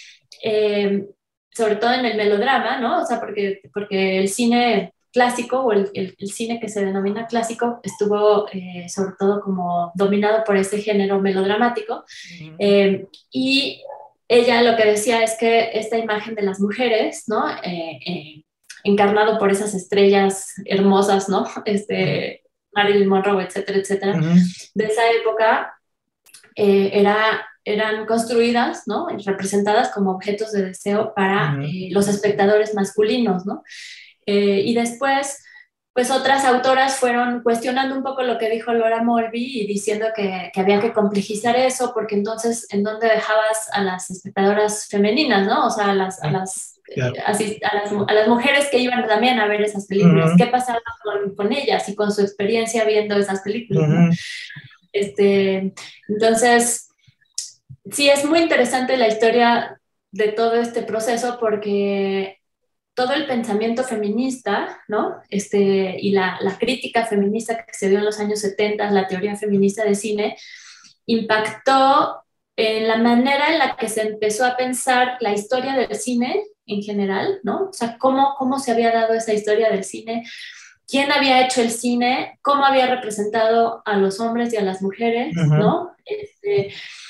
Eh, sobre todo en el melodrama, ¿no? O sea, porque, porque el cine clásico o el, el, el cine que se denomina clásico estuvo eh, sobre todo como dominado por ese género melodramático. Uh-huh. Eh, y ella lo que decía es que esta imagen de las mujeres, ¿no? Eh, eh, encarnado por esas estrellas hermosas, ¿no? Este, Marilyn Monroe, etcétera, etcétera, uh-huh. de esa época eh, era... eran construidas, ¿no? Representadas como objetos de deseo para uh-huh. eh, los espectadores masculinos, ¿no? Eh, y después, pues otras autoras fueron cuestionando un poco lo que dijo Laura Mulvey y diciendo que, que había que complejizar eso, porque entonces, ¿en dónde dejabas a las espectadoras femeninas, ¿no? O sea, a las, a las, yeah. eh, así, a las, a las mujeres que iban también a ver esas películas. Uh-huh. ¿Qué pasaba con, con ellas y con su experiencia viendo esas películas, uh-huh. ¿no? Este, entonces... Sí, es muy interesante la historia de todo este proceso porque todo el pensamiento feminista, ¿no? Este, y la, la crítica feminista que se dio en los años setenta, la teoría feminista de cine, impactó en la manera en la que se empezó a pensar la historia del cine en general, ¿no? O sea, cómo, cómo se había dado esa historia del cine, quién había hecho el cine, cómo había representado a los hombres y a las mujeres, uh-huh. ¿no? Este,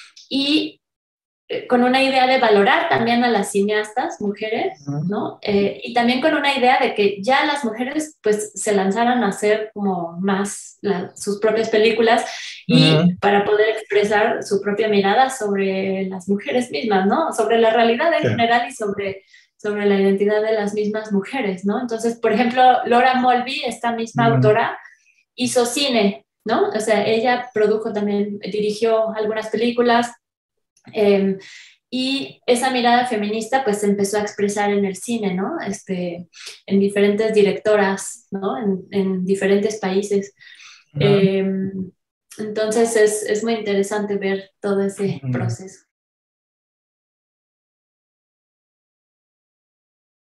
y con una idea de valorar también a las cineastas mujeres, ¿no? Eh, y también con una idea de que ya las mujeres pues se lanzaran a hacer como más la, sus propias películas y uh-huh. para poder expresar su propia mirada sobre las mujeres mismas, ¿no? Sobre la realidad en sí. general y sobre, sobre la identidad de las mismas mujeres, ¿no? Entonces, por ejemplo, Laura Mulvey, esta misma uh-huh. autora, hizo cine, ¿no? O sea, ella produjo también, dirigió algunas películas. Eh, y esa mirada feminista pues se empezó a expresar en el cine, ¿no? Este, en diferentes directoras, ¿no? En, en diferentes países. Uh-huh. Eh, entonces es, es muy interesante ver todo ese uh-huh. proceso.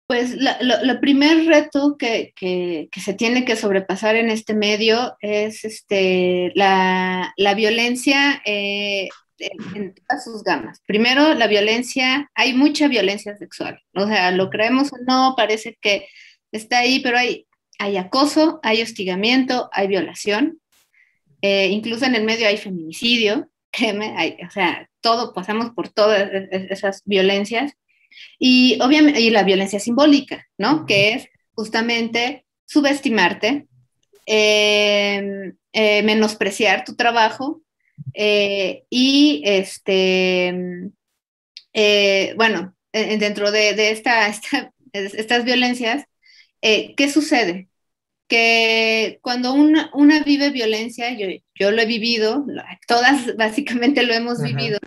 Pues la, lo, lo primer reto que, que, que se tiene que sobrepasar en este medio es este, la, la violencia eh, en, en todas sus gamas. Primero, la violencia, hay mucha violencia sexual, o sea, lo creemos o no, parece que está ahí, pero hay, hay acoso, hay hostigamiento, hay violación, eh, incluso en el medio hay feminicidio, créeme, hay, o sea, todo, pasamos por todas esas violencias. Y obviamente, y la violencia simbólica, ¿no? Que es justamente subestimarte, eh, eh, menospreciar tu trabajo eh, y, este, eh, bueno, eh, dentro de, de esta, esta, estas violencias, eh, ¿qué sucede? Que cuando una, una vive violencia, yo, yo lo he vivido, todas básicamente lo hemos uh-huh. vivido,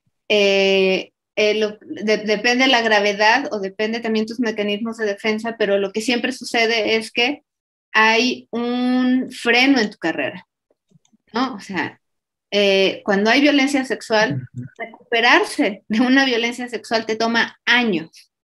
eh, Eh, lo, de, depende de la gravedad o depende también tus mecanismos de defensa, pero lo que siempre sucede es que hay un freno en tu carrera, ¿no? O sea, eh, cuando hay violencia sexual, recuperarse de una violencia sexual te toma años.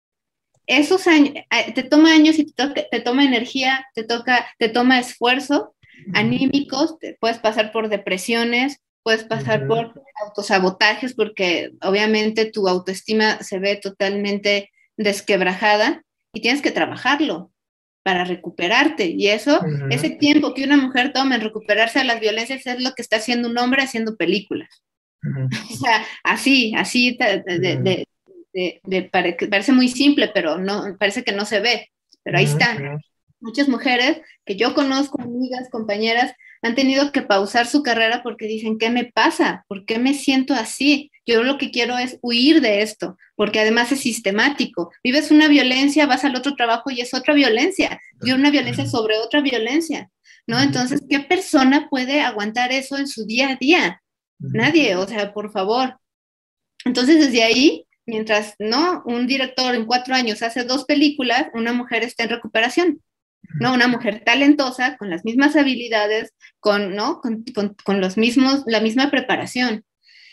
Esos años, te toma años y te, toca, te toma energía, te, toca, te toma esfuerzo anímicos, te puedes pasar por depresiones, puedes pasar uh-huh. por autosabotajes porque obviamente tu autoestima se ve totalmente desquebrajada y tienes que trabajarlo para recuperarte. Y eso, uh-huh. ese tiempo que una mujer toma en recuperarse de las violencias es lo que está haciendo un hombre haciendo películas. Uh-huh. O sea, así, así, de, de, uh-huh. de, de, de, pare, parece muy simple, pero no, parece que no se ve. Pero ahí uh-huh. está. Muchas mujeres que yo conozco, amigas, compañeras, han tenido que pausar su carrera porque dicen, ¿qué me pasa? ¿Por qué me siento así? Yo lo que quiero es huir de esto, porque además es sistemático. Vives una violencia, vas al otro trabajo y es otra violencia, y una violencia sobre otra violencia, ¿no? Entonces, ¿qué persona puede aguantar eso en su día a día? Nadie, o sea, por favor. Entonces, desde ahí, mientras, ¿no? Un director en cuatro años hace dos películas, una mujer está en recuperación. ¿No? Una mujer talentosa, con las mismas habilidades, con, ¿no? con, con, con los mismos, la misma preparación.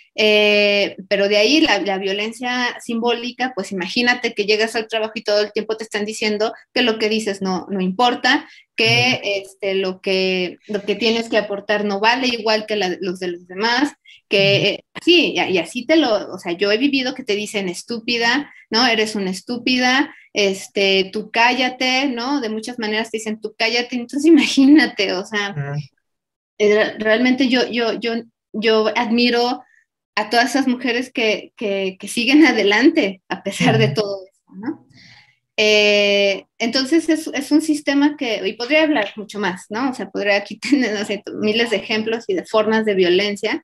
Eh, pero de ahí la, la violencia simbólica, pues imagínate que llegas al trabajo y todo el tiempo te están diciendo que lo que dices no, no importa, que, este, lo que lo que tienes que aportar no vale igual que la, los de los demás, que eh, sí, y, y así te lo, o sea, yo he vivido que te dicen estúpida, ¿no? Eres una estúpida, este, tú cállate, ¿no? De muchas maneras te dicen tú cállate, entonces imagínate, o sea, uh-huh. realmente yo, yo, yo, yo admiro a todas esas mujeres que, que, que siguen adelante a pesar uh-huh. de todo eso, ¿no? Eh, entonces es, es un sistema que, y podría hablar mucho más, ¿no? O sea, podría aquí tener, no sé, miles de ejemplos y de formas de violencia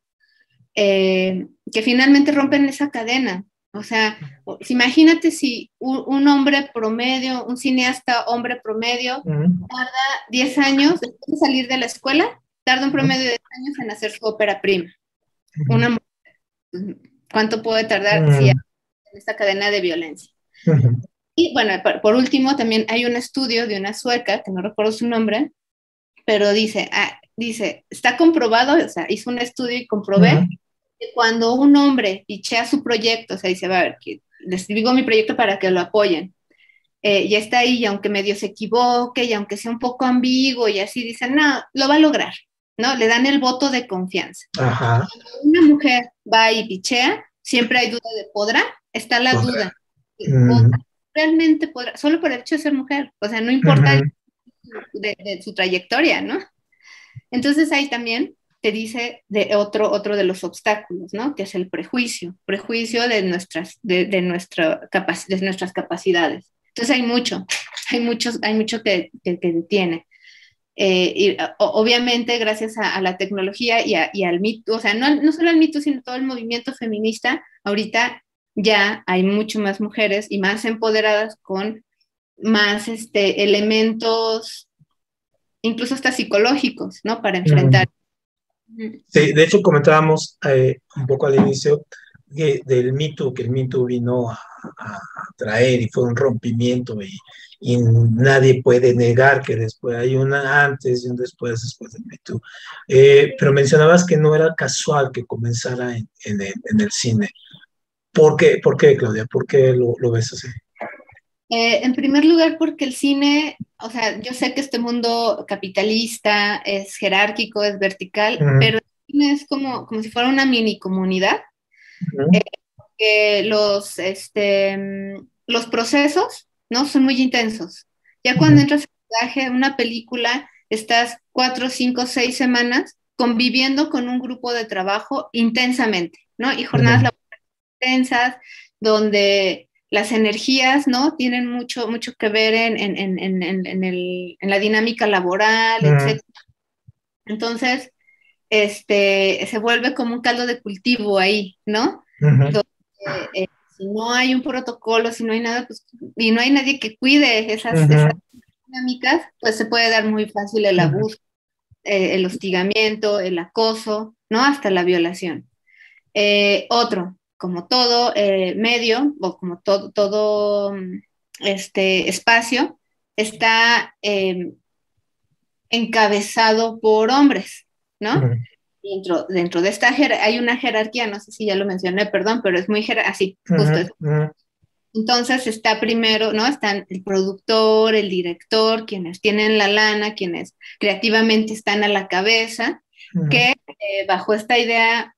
eh, que finalmente rompen esa cadena. O sea, imagínate si un, un hombre promedio, un cineasta hombre promedio, uh-huh. tarda diez años después de salir de la escuela, tarda un promedio de diez años en hacer su ópera prima. Uh-huh. Una mujer, ¿cuánto puede tardar uh-huh. si en esta cadena de violencia? Uh-huh. Y bueno, por, por último, también hay un estudio de una sueca, que no recuerdo su nombre, pero dice, ah, dice, está comprobado, o sea, hizo un estudio y comprobé uh-huh. que cuando un hombre pichea su proyecto, o sea, dice, va a ver, que les digo mi proyecto para que lo apoyen, eh, ya está ahí, y aunque medio se equivoque, y aunque sea un poco ambiguo, y así dicen, no, lo va a lograr, ¿no? Le dan el voto de confianza. Ajá. Cuando una mujer va y pichea, siempre hay duda de, ¿podrá? Está la ¿podrá? Duda. Uh-huh. Realmente podrá, solo por el hecho de ser mujer, o sea, no importa uh-huh. de, de su trayectoria, ¿no? Entonces ahí también te dice de otro, otro de los obstáculos, ¿no? Que es el prejuicio, prejuicio de nuestras, de, de, nuestra capac- de nuestras capacidades. Entonces hay mucho, hay, muchos, hay mucho que, que, que detiene. Eh, y, o, obviamente gracias a, a la tecnología y, a, y al mito, o sea, no, no solo al mito, sino todo el movimiento feminista, ahorita ya hay mucho más mujeres y más empoderadas con más este, elementos, incluso hasta psicológicos, ¿no? Para enfrentar. Sí, de hecho comentábamos eh, un poco al inicio de, del Me Too, que el Me Too vino a, a traer y fue un rompimiento y, y nadie puede negar que después hay una antes y un después, después del Me Too. Eh, pero mencionabas que no era casual que comenzara en, en, el, en el cine. ¿Por qué, ¿Por qué, Claudia? ¿Por qué lo, lo ves así? Eh, en primer lugar, porque el cine, o sea, yo sé que este mundo capitalista es jerárquico, es vertical, Ujú, pero el cine es como, como si fuera una mini comunidad, ujú, que los, este, mm, los procesos, ¿no? Son muy intensos. Ya cuando ujú, entras en rodaje, una película, estás cuatro, cinco, seis semanas conviviendo con un grupo de trabajo intensamente, ¿no? Y jornadas ujú, laborales intensas, donde las energías, ¿no? Tienen mucho, mucho que ver en, en, en, en, en- en el- en la dinámica laboral, ujú, etcétera. Entonces, este, se vuelve como un caldo de cultivo ahí, ¿no? ujú, Donde, eh, si no hay un protocolo, si no hay nada, pues, y no hay nadie que cuide esas, esas ujú, dinámicas, pues se puede dar muy fácil el ujú, abuso, eh, el hostigamiento, el acoso, ¿no? Hasta la violación. Eh, otro, como todo eh, medio o como todo, todo mm, este espacio, está eh, encabezado por hombres, ¿no? ujú, Dentro, dentro de esta jer hay una jerarquía, no sé si ya lo mencioné, perdón, pero es muy jerárquica, así, justo ujú, es. ujú, Entonces está primero, ¿no? Están el productor, el director, quienes tienen la lana, quienes creativamente están a la cabeza, ujú, que eh, bajo esta idea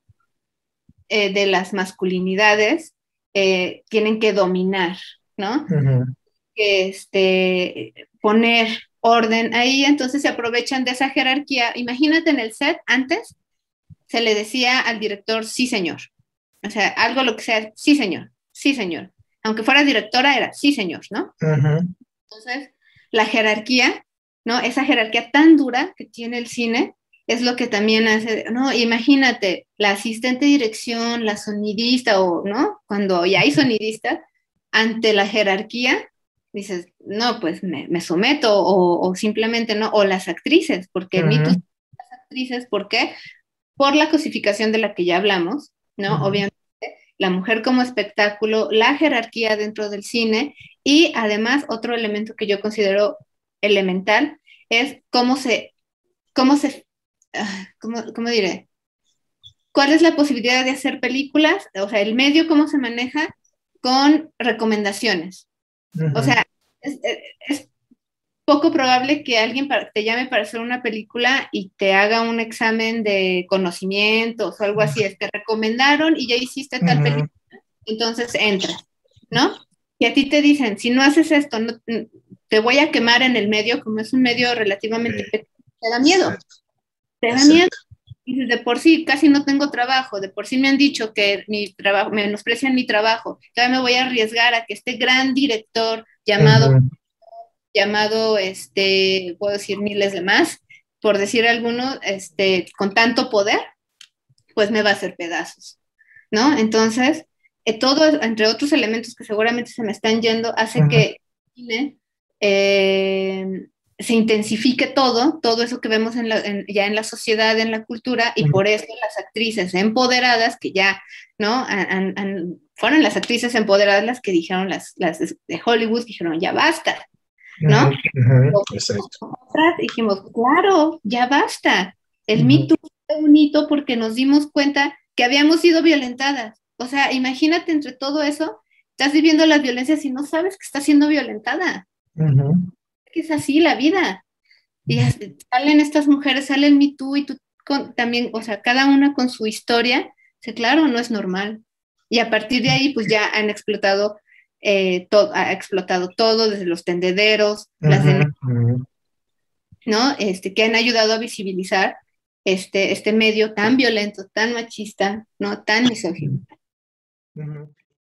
eh, de las masculinidades eh, tienen que dominar, ¿no? ujú, Que este, poner orden ahí, entonces se aprovechan de esa jerarquía. Imagínate en el set, antes se le decía al director, sí señor, o sea, algo lo que sea, sí señor, sí señor. Aunque fuera directora, era sí señor, ¿no? ujú, Entonces, la jerarquía, ¿no? Esa jerarquía tan dura que tiene el cine es lo que también hace, ¿no? Imagínate, la asistente de dirección, la sonidista, o, ¿no? Cuando ya hay sonidistas, ante la jerarquía, dices, no, pues me, me someto, o, o, simplemente no, o las actrices, porque en mí tú ujú, las actrices, ¿por qué? Por la cosificación de la que ya hablamos, ¿no? ujú, Obviamente, la mujer como espectáculo, la jerarquía dentro del cine y además otro elemento que yo considero elemental es cómo se, cómo se, ah, cómo, cómo diré, cuál es la posibilidad de hacer películas, o sea, el medio cómo se maneja con recomendaciones. O ujú, sea, es, es poco probable que alguien para, te llame para hacer una película y te haga un examen de conocimientos o algo así. Es, te recomendaron y ya hiciste tal película, ujú, entonces entra, ¿no? Y a ti te dicen, si no haces esto, no, te voy a quemar en el medio, como es un medio relativamente sí, pequeño, te da miedo, exacto, te da miedo. exacto. Y de por sí casi no tengo trabajo, de por sí me han dicho que mi trabajo, menosprecian mi trabajo, todavía me voy a arriesgar a que este gran director llamado Ujú, llamado, este, puedo decir miles de más, por decir alguno, este, con tanto poder, pues me va a hacer pedazos, ¿no? Entonces, eh, todo, entre otros elementos que seguramente se me están yendo, hace ujú, que eh, se intensifique todo, todo eso que vemos en la, en, ya en la sociedad, en la cultura, y ujú, por eso las actrices empoderadas, que ya, ¿no? Han, han, fueron las actrices empoderadas las que dijeron, las, las de Hollywood, dijeron, ya basta, ujú, ¿no? ujú, exacto. Nosotras dijimos, claro, ya basta. El Me Ujú, Too fue un hito porque nos dimos cuenta que habíamos sido violentadas. O sea, imagínate entre todo eso, estás viviendo las violencias y no sabes que estás siendo violentada. ujú, Que es así la vida. Y salen estas mujeres, sale el Me Too y tú con, también, o sea, cada una con su historia. Sí, claro, no es normal. Y a partir de ahí, pues ya han explotado, eh, todo, ha explotado todo, desde los tendederos, las ujú, de ujú, ¿no? Este, que han ayudado a visibilizar este, este medio tan violento, tan machista, ¿no? Tan misógino. ujú,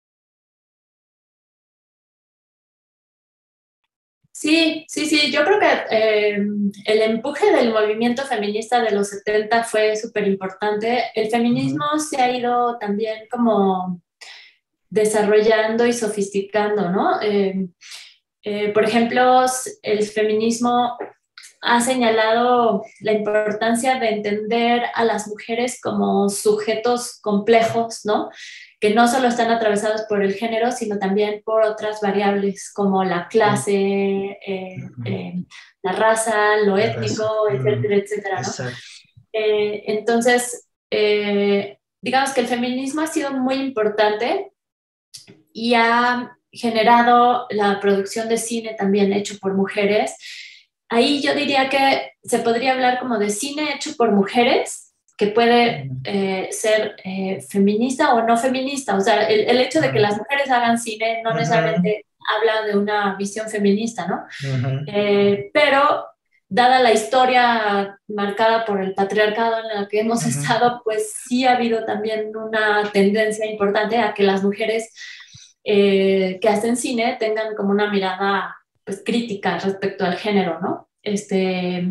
Sí, sí, sí, yo creo que eh, el empuje del movimiento feminista de los setenta fue súper importante. El ujú, feminismo se ha ido también como desarrollando y sofisticando, ¿no? Eh, eh, por ejemplo, el feminismo ha señalado la importancia de entender a las mujeres como sujetos complejos, ¿no? Que no solo están atravesados por el género, sino también por otras variables como la clase, eh, ujú. eh, la raza, lo La raza. étnico, Ujú, etcétera, etcétera, ¿no? exacto. Eh, entonces, eh, digamos que el feminismo ha sido muy importante y ha generado la producción de cine también hecho por mujeres. Ahí yo diría que se podría hablar como de cine hecho por mujeres, que puede eh, ser eh, feminista o no feminista. O sea, el, el hecho de que las mujeres hagan cine no necesariamente habla de una visión feminista, ¿no? Ujú. Eh, pero dada la historia marcada por el patriarcado en la que hemos Ujú. estado, pues sí ha habido también una tendencia importante a que las mujeres eh, que hacen cine tengan como una mirada pues crítica respecto al género, ¿no? Este,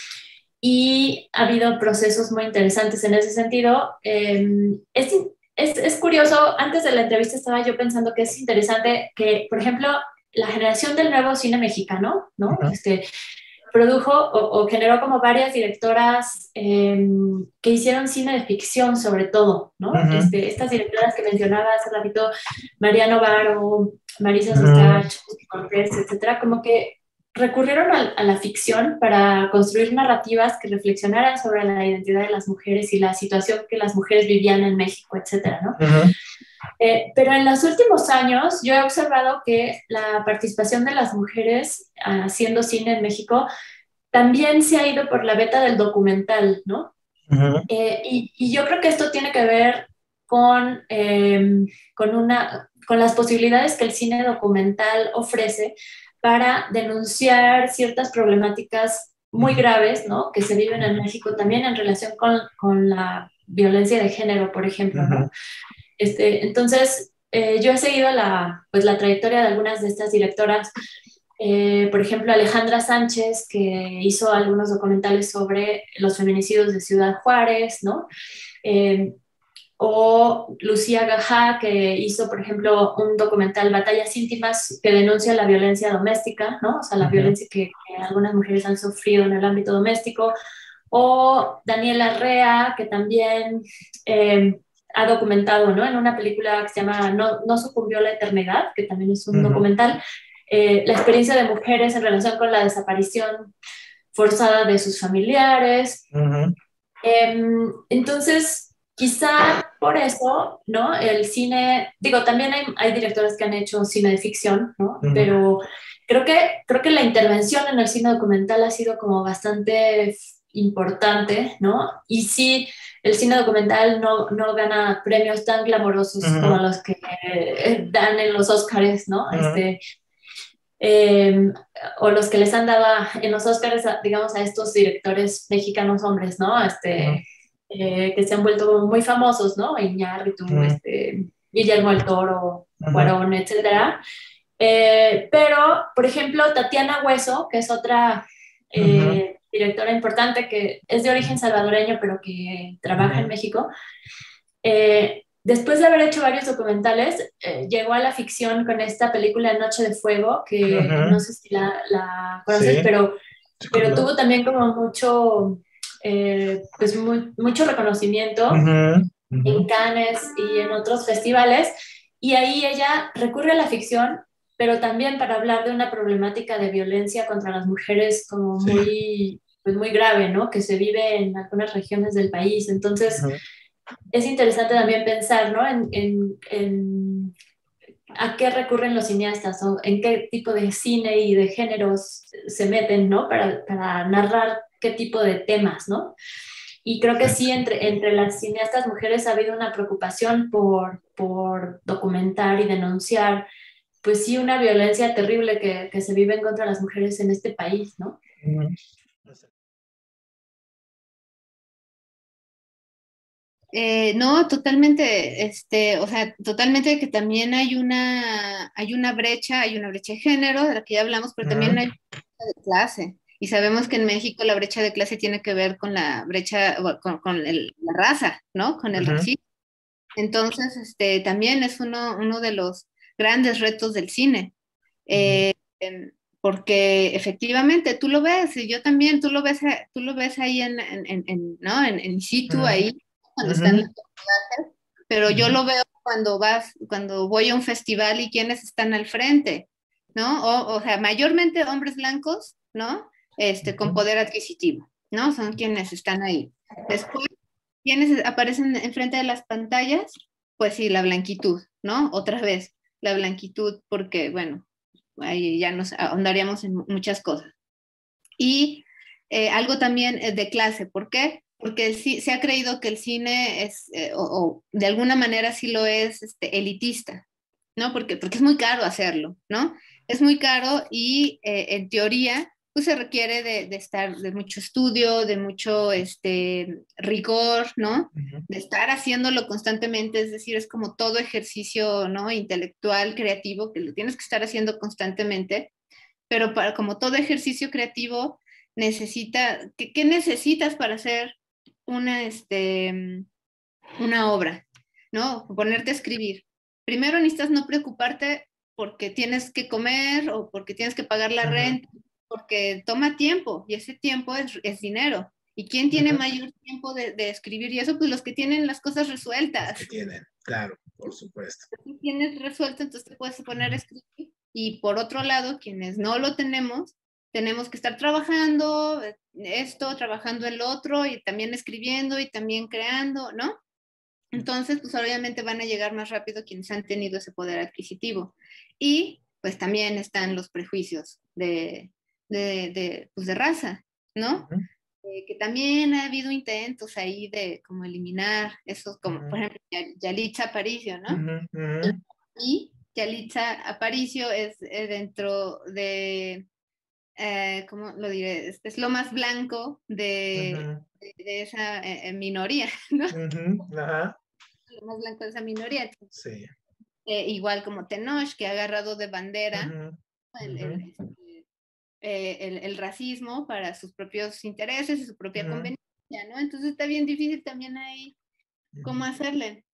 y ha habido procesos muy interesantes en ese sentido. Eh, es, es, es curioso, antes de la entrevista estaba yo pensando que es interesante que, por ejemplo, la generación del nuevo cine mexicano, ¿no? Ujú. Este, produjo o, o generó como varias directoras eh, que hicieron cine de ficción sobre todo, ¿no? Ujú. Este, estas directoras que mencionaba hace ratito, Mariano Varo, Marisa Ujú. Sostach, Cortés, etcétera, como que recurrieron a, a la ficción para construir narrativas que reflexionaran sobre la identidad de las mujeres y la situación que las mujeres vivían en México, etcétera, ¿no? Ujú. Eh, pero en los últimos años yo he observado que la participación de las mujeres haciendo cine en México también se ha ido por la beta del documental, ¿no? Ujú. Eh, y, y yo creo que esto tiene que ver con, eh, con, una, con las posibilidades que el cine documental ofrece para denunciar ciertas problemáticas muy graves, ¿no? Que se viven en México también en relación con, con la violencia de género, por ejemplo, ¿no? Ujú. Este, entonces, eh, yo he seguido la, pues, la trayectoria de algunas de estas directoras. Eh, por ejemplo, Alejandra Sánchez, que hizo algunos documentales sobre los feminicidios de Ciudad Juárez, ¿no? Eh, o Lucía Gajá, que hizo, por ejemplo, un documental, Batallas íntimas, que denuncia la violencia doméstica, ¿no? O sea, la Ujú. violencia que, que algunas mujeres han sufrido en el ámbito doméstico. O Daniela Rea, que también eh, ha documentado, ¿no? En una película que se llama No, no sucumbió a la eternidad, que también es un Ujú. documental, eh, la experiencia de mujeres en relación con la desaparición forzada de sus familiares. Ujú. Eh, entonces, quizá por eso, ¿no? El cine, digo, también hay, hay directores que han hecho cine de ficción, ¿no? Ujú. Pero creo que, creo que la intervención en el cine documental ha sido como bastante importante, ¿no? Y sí, el cine documental no, no gana premios tan glamorosos como Ujú. los que eh, dan en los Óscares, ¿no? Ujú. Este, eh, o los que les han dado a- en los Óscares, a- digamos, a estos directores mexicanos hombres, ¿no? Ujú. Este, eh, que se han vuelto como muy famosos, ¿no? Iñárritu, Ujú. este, Guillermo del Toro, Ujú. Cuarón, etcétera. Eh, pero, por ejemplo, Tatiana Hueso, que es otra Ujú. eh, directora importante que es de origen salvadoreño, pero que trabaja en Ujú. México, eh, después de haber hecho varios documentales, eh, llegó a la ficción con esta película Noche de Fuego, que Ujú. no sé si la, la conoces, Sí, pero, sí, cómo pero no. tuvo también como mucho, eh, pues muy- mucho reconocimiento Ujú. Ujú. en Cannes y en otros festivales, y ahí ella recurre a la ficción, pero también para hablar de una problemática de violencia contra las mujeres como Sí. muy, pues muy grave, ¿no? Que se vive en algunas regiones del país. Entonces, Ujú. es interesante también pensar, ¿no? En, en, en a qué recurren los cineastas o en qué tipo de cine y de géneros se meten, ¿no? Para, para narrar qué tipo de temas, ¿no? Y creo que sí, entre, entre las cineastas mujeres ha habido una preocupación por, por documentar y denunciar, pues sí, una violencia terrible que, que se vive contra las mujeres en este país, ¿no? Ujú. Eh, no, totalmente, este, o sea, totalmente que también hay una, hay una brecha, hay una brecha de género, de la que ya hablamos, pero también hay Ujú. una brecha de clase. Y sabemos que en México la brecha de clase tiene que ver con la brecha, o con, con el- la raza, ¿no? Con el Ujú. racismo. Entonces, este, también es uno, uno de los grandes retos del cine. Ujú. Eh, em, Porque efectivamente tú lo ves, y yo también, tú lo ves, a- tú lo ves ahí en, en, en- en, ¿no? En, en situ, ahí, cuando están Ujú. las tomadas, pero yo Ujú. lo veo cuando vas, cuando voy a un festival y quienes están al frente, ¿no? O, o sea, mayormente hombres blancos, ¿no? Este, con Ujú. poder adquisitivo, ¿no? Son quienes están ahí. Después, quienes aparecen enfrente de las pantallas, pues sí, la blanquitud, ¿no? Otra vez. la blanquitud, porque, bueno, ahí ya nos ahondaríamos en muchas cosas. Y eh, algo también de clase, ¿por qué? Porque el, se ha creído que el cine es, eh, o, o, de alguna manera sí lo es, este, elitista, ¿no? Porque, porque es muy caro hacerlo, ¿no? Es muy caro y eh, en teoría pues se requiere de, de, estar, de mucho estudio, de mucho este, rigor, ¿no? Uh-huh. De estar haciéndolo constantemente, es decir, es como todo ejercicio, ¿no? Intelectual, creativo, que lo tienes que estar haciendo constantemente, pero para, como todo ejercicio creativo, necesita, ¿qué, qué necesitas para hacer una, este, una obra, ¿no? Ponerte a escribir. Primero necesitas no preocuparte porque tienes que comer o porque tienes que pagar la uh-huh. renta, porque toma tiempo y ese tiempo es, es dinero. ¿Y quién tiene uh-huh. mayor tiempo de, de, escribir? Y eso, pues los que tienen las cosas resueltas. Los que tienen, claro, por supuesto. Si tienes resuelto, entonces te puedes poner a escribir. Y por otro lado, quienes no lo tenemos, tenemos que estar trabajando esto, trabajando en lo otro, y también escribiendo y también creando, ¿no? Entonces, pues obviamente van a llegar más rápido quienes han tenido ese poder adquisitivo. Y pues también están los prejuicios de, de, de, pues, de raza, ¿no? Uh-huh. Eh, que también ha habido intentos ahí de como eliminar esos, como uh-huh. por ejemplo Yalitza Aparicio, ¿no? Uh-huh. Uh-huh. Y Yalitza Aparicio es eh, dentro de, eh, ¿cómo lo diré? Es, es lo más blanco de, uh-huh. de, de esa eh, minoría, ¿no? Uh-huh. Uh-huh. Lo más blanco de esa minoría. Sí. Eh, igual como Tenoch, que ha agarrado de bandera uh-huh. el, Uh-huh. el, este, eh, el, el racismo para sus propios intereses y su propia uh-huh. conveniencia, ¿no? Entonces está bien difícil también ahí cómo uh-huh. hacerle.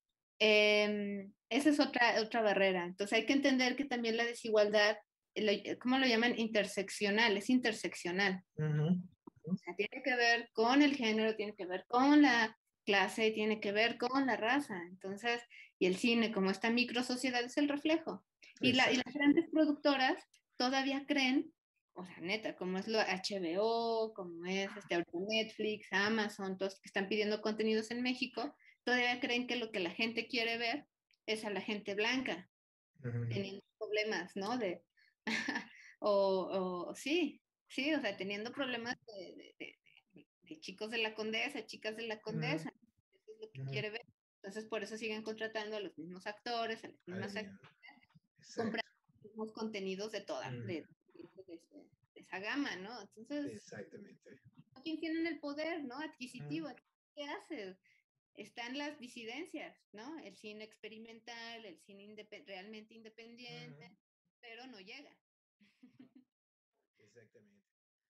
Eh, esa es otra, otra barrera. Entonces hay que entender que también la desigualdad, lo, ¿cómo lo llaman? Interseccional, es interseccional. Uh-huh. O sea, tiene que ver con el género, tiene que ver con la clase, tiene que ver con la raza. Entonces, y el cine, como esta micro sociedad, es el reflejo. Y, la, y las grandes productoras todavía creen, o sea, neta, como es lo H B O, como es este, Netflix, Amazon, todos que están pidiendo contenidos en México, todavía creen que lo que la gente quiere ver es a la gente blanca, uh-huh. teniendo problemas, ¿no? De, o, o sí, sí, o sea, teniendo problemas de, de, de, de, de chicos de la Condesa, chicas de la Condesa, uh-huh. eso es lo que uh-huh. quiere ver. Entonces, por eso siguen contratando a los mismos actores, a las mismas Ay, actrices, comprando los mismos contenidos de toda, uh-huh. de, de, de, de, esa gama, ¿no? Entonces, exactamente. ¿quién tiene el poder, no? Adquisitivo, uh-huh. ¿qué haces? Están las disidencias, ¿no? El cine experimental, el cine independ- realmente independiente, uh-huh. pero no llega. Exactamente.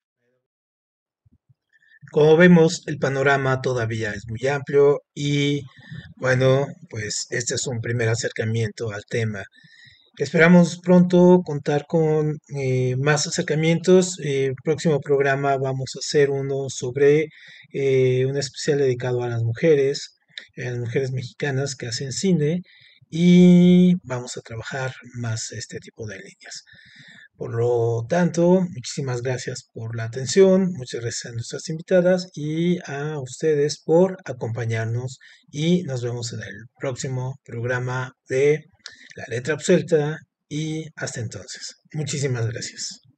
Como vemos, el panorama todavía es muy amplio y, bueno, pues este es un primer acercamiento al tema. Esperamos pronto contar con eh, más acercamientos. El eh, próximo programa vamos a hacer uno sobre eh, un especial dedicado a las mujeres, a las mujeres mexicanas que hacen cine y vamos a trabajar más este tipo de líneas. Por lo tanto, muchísimas gracias por la atención, muchas gracias a nuestras invitadas y a ustedes por acompañarnos y nos vemos en el próximo programa de La Letra Absuelta y hasta entonces. Muchísimas gracias.